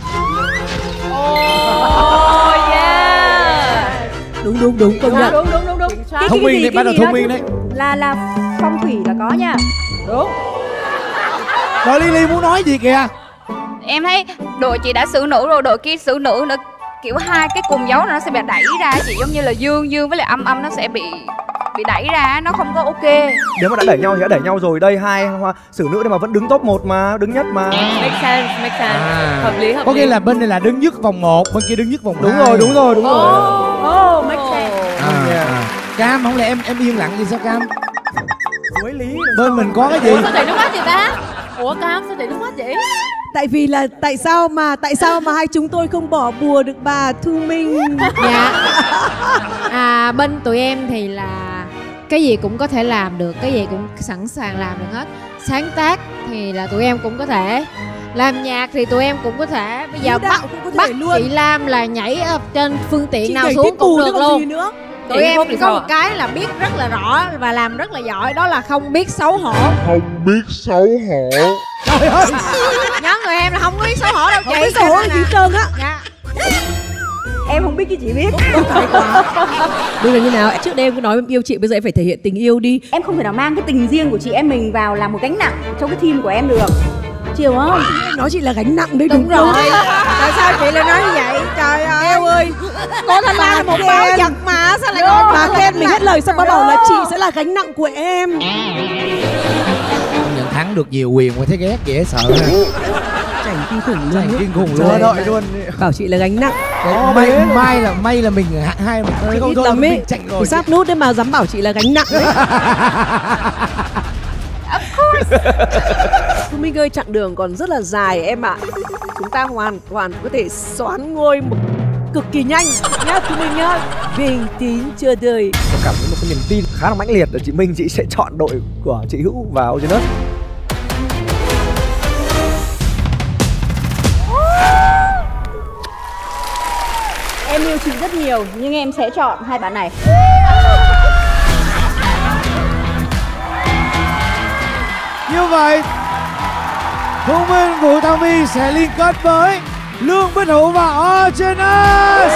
Đúng công nhận. Đúng. Thông minh đấy, bắt đầu thông minh đấy. Là phong thủy là có nha. Đúng. Rồi Lily muốn nói gì kìa? Em thấy đội chị đã xử nữ rồi, đội kia xử nữ nữa, kiểu hai cái cùng dấu nó sẽ bị đẩy ra chị, giống như là dương với lại âm nó sẽ bị đẩy ra, nó không có ok. Nếu mà đã đẩy nhau thì đã đẩy nhau rồi. Đây hai xử nữ đây mà vẫn đứng top 1 mà, đứng nhất mà. Make sense. Hợp lý. Có nghĩa là bên này là đứng nhất vòng 1, bên kia đứng nhất vòng 2. Đúng rồi. Make sense. Cam, không lẽ em yên lặng gì sao Cam? Bên mình có cái gì? Sao chảy nước mắt vậy ta? Ủa Cam, sao chảy nước mắt vậy? Tại vì là tại sao mà hai chúng tôi không bỏ bùa được bà Thu Minh? Dạ. Bên tụi em thì là cái gì cũng có thể làm được, cái gì cũng sẵn sàng làm được hết. Sáng tác thì là tụi em cũng có thể, làm nhạc thì tụi em cũng có thể. Bây giờ bắt chị Lam là nhảy ở trên phương tiện chị nào xuống cũng được luôn. Tụi em chỉ có một cái là biết rất là rõ và làm rất là giỏi, đó là không biết xấu hổ. Trời ơi, Nhóm người em là không có biết xấu hổ đâu chị. Không biết xấu hổ gì hết trơn á. Dạ. Em không biết chứ chị biết. Bây giờ như nào? Trước đây em cứ nói em yêu chị, bây giờ em phải thể hiện tình yêu đi. Em không thể nào mang cái tình riêng của chị em mình vào làm một gánh nặng trong cái team của em được. Chịu không? Nói chị là gánh nặng đấy. Đúng rồi. Tại sao chị lại nói như vậy? Trời ơi. Eo ơi, Cô Thanh Lan là một báo vật mà, sao lại nói bà khen mình hết lời xong bà bảo là chị sẽ là gánh nặng của em. nhận thắng được nhiều quyền mà thấy ghét dễ sợ ha. Chảnh kinh khủng luôn. Chảnh kinh khủng luôn. Đợi luôn. Bảo chị là gánh nặng. May là mình hai mình không thôi mình chảnh rồi. Thì sát nút đấy mà dám bảo chị là gánh nặng đấy. Thu Minh ơi, chặng đường còn rất là dài em ạ. Chúng ta hoàn toàn có thể xoán ngôi một cực kỳ nhanh nhá Thu Minh nhá. Bình tĩnh chờ đợi. Tôi cảm thấy một cái niềm tin khá là mãnh liệt ở chị Minh, chị sẽ chọn đội của chị Hữu vào trên đất. Em yêu chị rất nhiều nhưng em sẽ chọn hai bạn này. Như vậy Thu Minh, Vũ Thảo My sẽ liên kết với Lương Bích Hữu và Originus.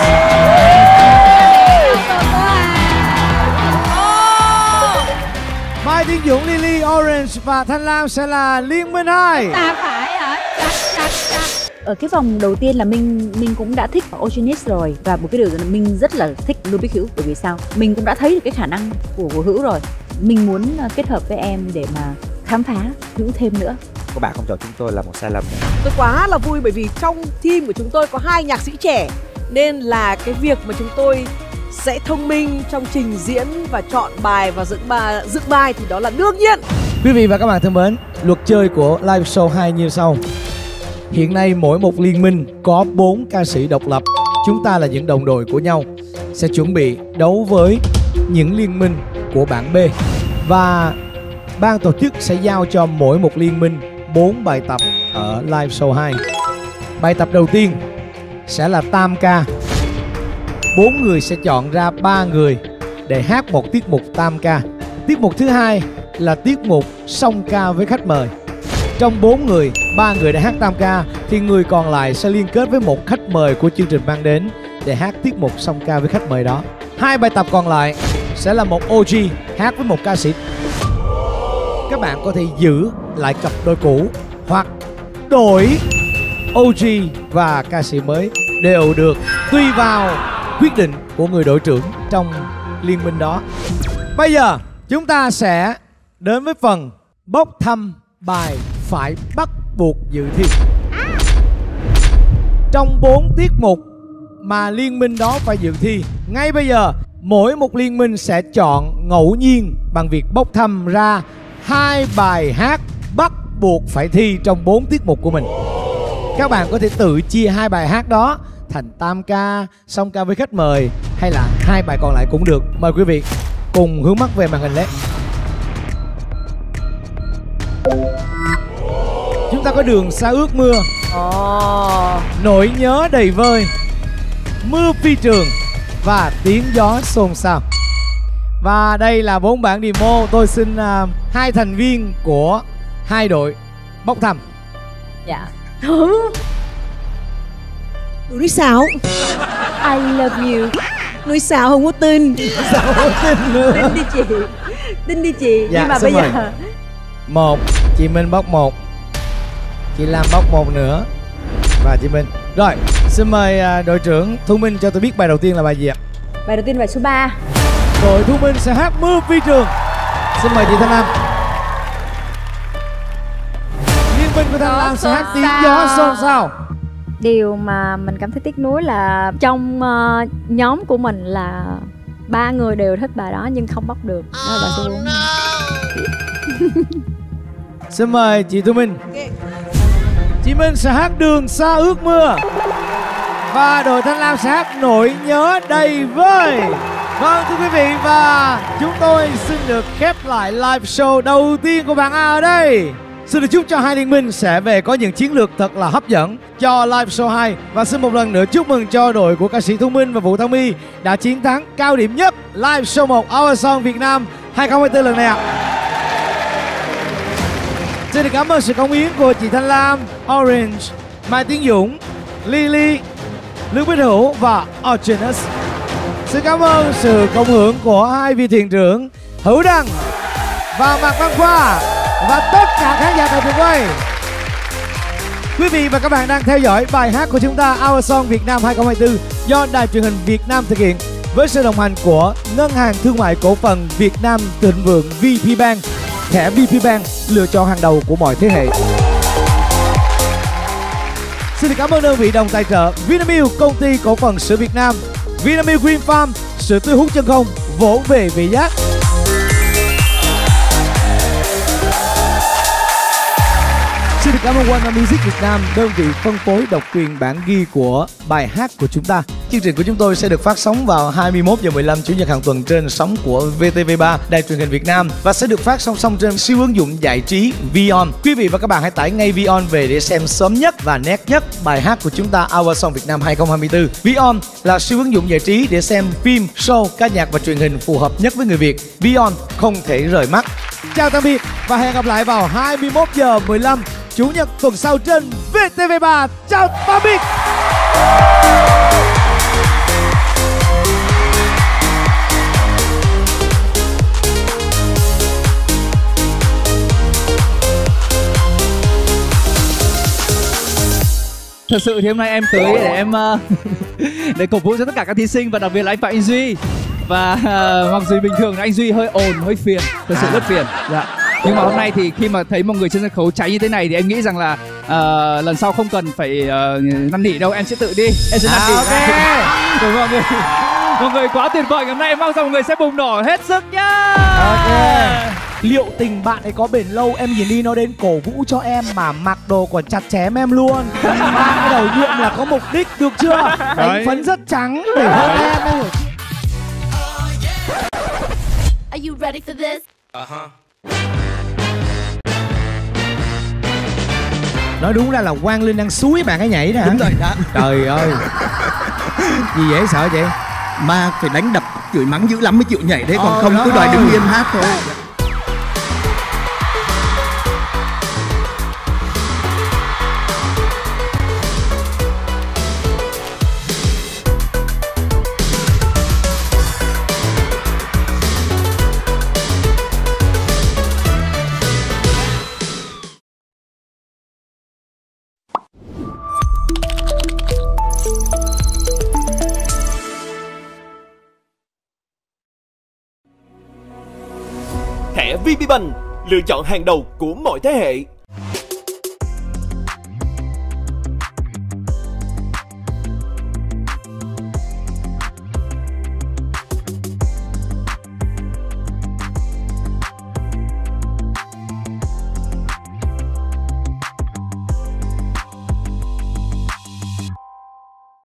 Mai Tiến Dũng, Lily, Orange và Thanh Lam sẽ là liên minh 2. Ta phải hả? Ở cái vòng đầu tiên là Minh cũng đã thích Originus rồi. Và một cái điều là Minh rất là thích Lương Bích Hữu. Bởi vì sao? Mình cũng đã thấy được cái khả năng của Hữu rồi. Mình muốn kết hợp với em để mà khám phá Hữu thêm nữa. Các bạn không chọn chúng tôi là một sai lầm. Tôi quá là vui bởi vì trong team của chúng tôi có hai nhạc sĩ trẻ, nên là cái việc mà chúng tôi sẽ thông minh trong trình diễn và chọn bài và dựng bài thì đó là đương nhiên. Quý vị và các bạn thân mến, luật chơi của live show 2 như sau. Hiện nay mỗi một liên minh có 4 ca sĩ độc lập. Chúng ta là những đồng đội của nhau, sẽ chuẩn bị đấu với những liên minh của bảng B. Và ban tổ chức sẽ giao cho mỗi một liên minh 4 bài tập ở ở live show 2. Bài tập đầu tiên sẽ là tam ca. 4 người sẽ chọn ra 3 người để hát một tiết mục tam ca. Tiết mục thứ hai là tiết mục song ca với khách mời. Trong 4 người, 3 người đã hát tam ca thì người còn lại sẽ liên kết với một khách mời của chương trình mang đến để hát tiết mục song ca với khách mời đó. 2 bài tập còn lại sẽ là một OG hát với một ca sĩ. Các bạn có thể giữ lại cặp đôi cũ hoặc đổi OG và ca sĩ mới đều được, tùy vào quyết định của người đội trưởng trong liên minh đó. Bây giờ chúng ta sẽ đến với phần bốc thăm bài phải bắt buộc dự thi. Trong 4 tiết mục mà liên minh đó phải dự thi, ngay bây giờ mỗi một liên minh sẽ chọn ngẫu nhiên bằng việc bốc thăm ra 2 bài hát bắt buộc phải thi trong 4 tiết mục của mình. Các bạn có thể tự chia 2 bài hát đó thành tam ca, song ca với khách mời, hay là 2 bài còn lại cũng được. Mời quý vị cùng hướng mắt về màn hình LED. Chúng ta có Đường Xa Ước Mưa, Nỗi Nhớ Đầy Vơi, Mưa Phi Trường và Tiếng Gió Xôn Xao. Và đây là 4 bản demo. Tôi xin 2 thành viên của 2 đội bốc thăm. Dạ. Núi Xạo. I love you. Núi Xạo không có tin. Sao không tin nữa? Tin đi chị. Tin đi chị. Dạ, nhưng mà xin bây mời. giờ 1, chị Minh bốc 1, chị Lam bốc 1 nữa và chị Minh. Rồi, xin mời đội trưởng Thu Minh cho tôi biết bài đầu tiên là bài gì ạ? bài đầu tiên bài số 3. Đội Thu Minh sẽ hát Mưa Phi Trường. Xin mời chị Thanh Lam. Liên minh của Thanh Lam sẽ hát Tiếng Gió Xôn Xao. Điều mà mình cảm thấy tiếc nuối là trong nhóm của mình là 3 người đều thích bài đó nhưng không bắt được. Đó là bài số 4. Xin mời chị Thu Minh. Chị Minh sẽ hát Đường Xa Ước Mưa và đội Thanh Lam sẽ hát Nỗi Nhớ Đầy Vơi. Vâng thưa quý vị, và chúng tôi xin được khép lại live show đầu tiên của bạn A ở đây. Xin được chúc cho hai liên minh sẽ về có những chiến lược thật là hấp dẫn cho live show 2. Và xin một lần nữa chúc mừng cho đội của ca sĩ Thu Minh và Vũ Thảo My đã chiến thắng cao điểm nhất live show 1 Our Song Việt Nam 2024 lần này ạ. Xin được cảm ơn sự cống hiến của chị Thanh Lam, Orange, Mai Tiến Dũng, Lily, Lương Bích Hữu và Orginus. Xin cảm ơn sự cộng hưởng của hai vị thuyền trưởng Hữu Đăng và Mạc Văn Khoa và tất cả khán giả tại trường quay. Quý vị và các bạn đang theo dõi bài hát của chúng ta Our Song Việt Nam 2024 do Đài Truyền hình Việt Nam thực hiện với sự đồng hành của Ngân hàng Thương mại Cổ phần Việt Nam Thịnh Vượng VPBank. Thẻ VPBank lựa chọn hàng đầu của mọi thế hệ. Xin cảm ơn đơn vị đồng tài trợ Vinamilk, công ty cổ phần sữa Việt Nam, Vinamilk Green Farm, sữa tươi hút chân không, vỗ về vị giác. Xin được cảm ơn One Music Việt Nam, đơn vị phân phối độc quyền bản ghi của bài hát của chúng ta. Chương trình của chúng tôi sẽ được phát sóng vào 21h15 Chủ nhật hàng tuần trên sóng của VTV3, Đài Truyền hình Việt Nam và sẽ được phát song song trên siêu ứng dụng giải trí Vion. Quý vị và các bạn hãy tải ngay Vion về để xem sớm nhất và nét nhất bài hát của chúng ta Our Song Việt Nam 2024. Vion là siêu ứng dụng giải trí để xem phim, show, ca nhạc và truyền hình phù hợp nhất với người Việt. Vion không thể rời mắt. Chào tạm biệt và hẹn gặp lại vào 21h15 Chủ nhật tuần sau trên VTV3. Chào tạm biệt. Thật sự thì hôm nay em tới để em để cổ vũ cho tất cả các thí sinh và đặc biệt là anh Phạm Anh Duy. Và mặc dù bình thường anh Duy hơi ồn, hơi phiền, thật sự rất phiền. Dạ. Nhưng mà hôm nay thì khi mà thấy một người trên sân khấu cháy như thế này thì em nghĩ rằng là lần sau không cần phải năn nỉ đâu, em sẽ tự đi, em sẽ năn nỉ. Của mọi người. Mọi người quá tuyệt vời, hôm nay em mong rằng mọi người sẽ bùng nổ hết sức nhá. Liệu tình bạn ấy có bền lâu, em nhìn đi nó đến cổ vũ cho em mà mặc đồ còn chặt chém em luôn. Mang cái đầu nhuộm là có mục đích, được chưa? Đánh phấn rất trắng để hơn em ấy. Are you ready for this? Nói đúng ra là Quang Linh đang xúi bạn ấy nhảy đó hả? Đúng rồi đó. Trời ơi. Gì dễ sợ vậy? Ma phải đánh đập chửi mắng dữ lắm mới chịu nhảy đấy, còn không đó cứ đòi đứng yên hát thôi. Thẻ VPBank, lựa chọn hàng đầu của mọi thế hệ.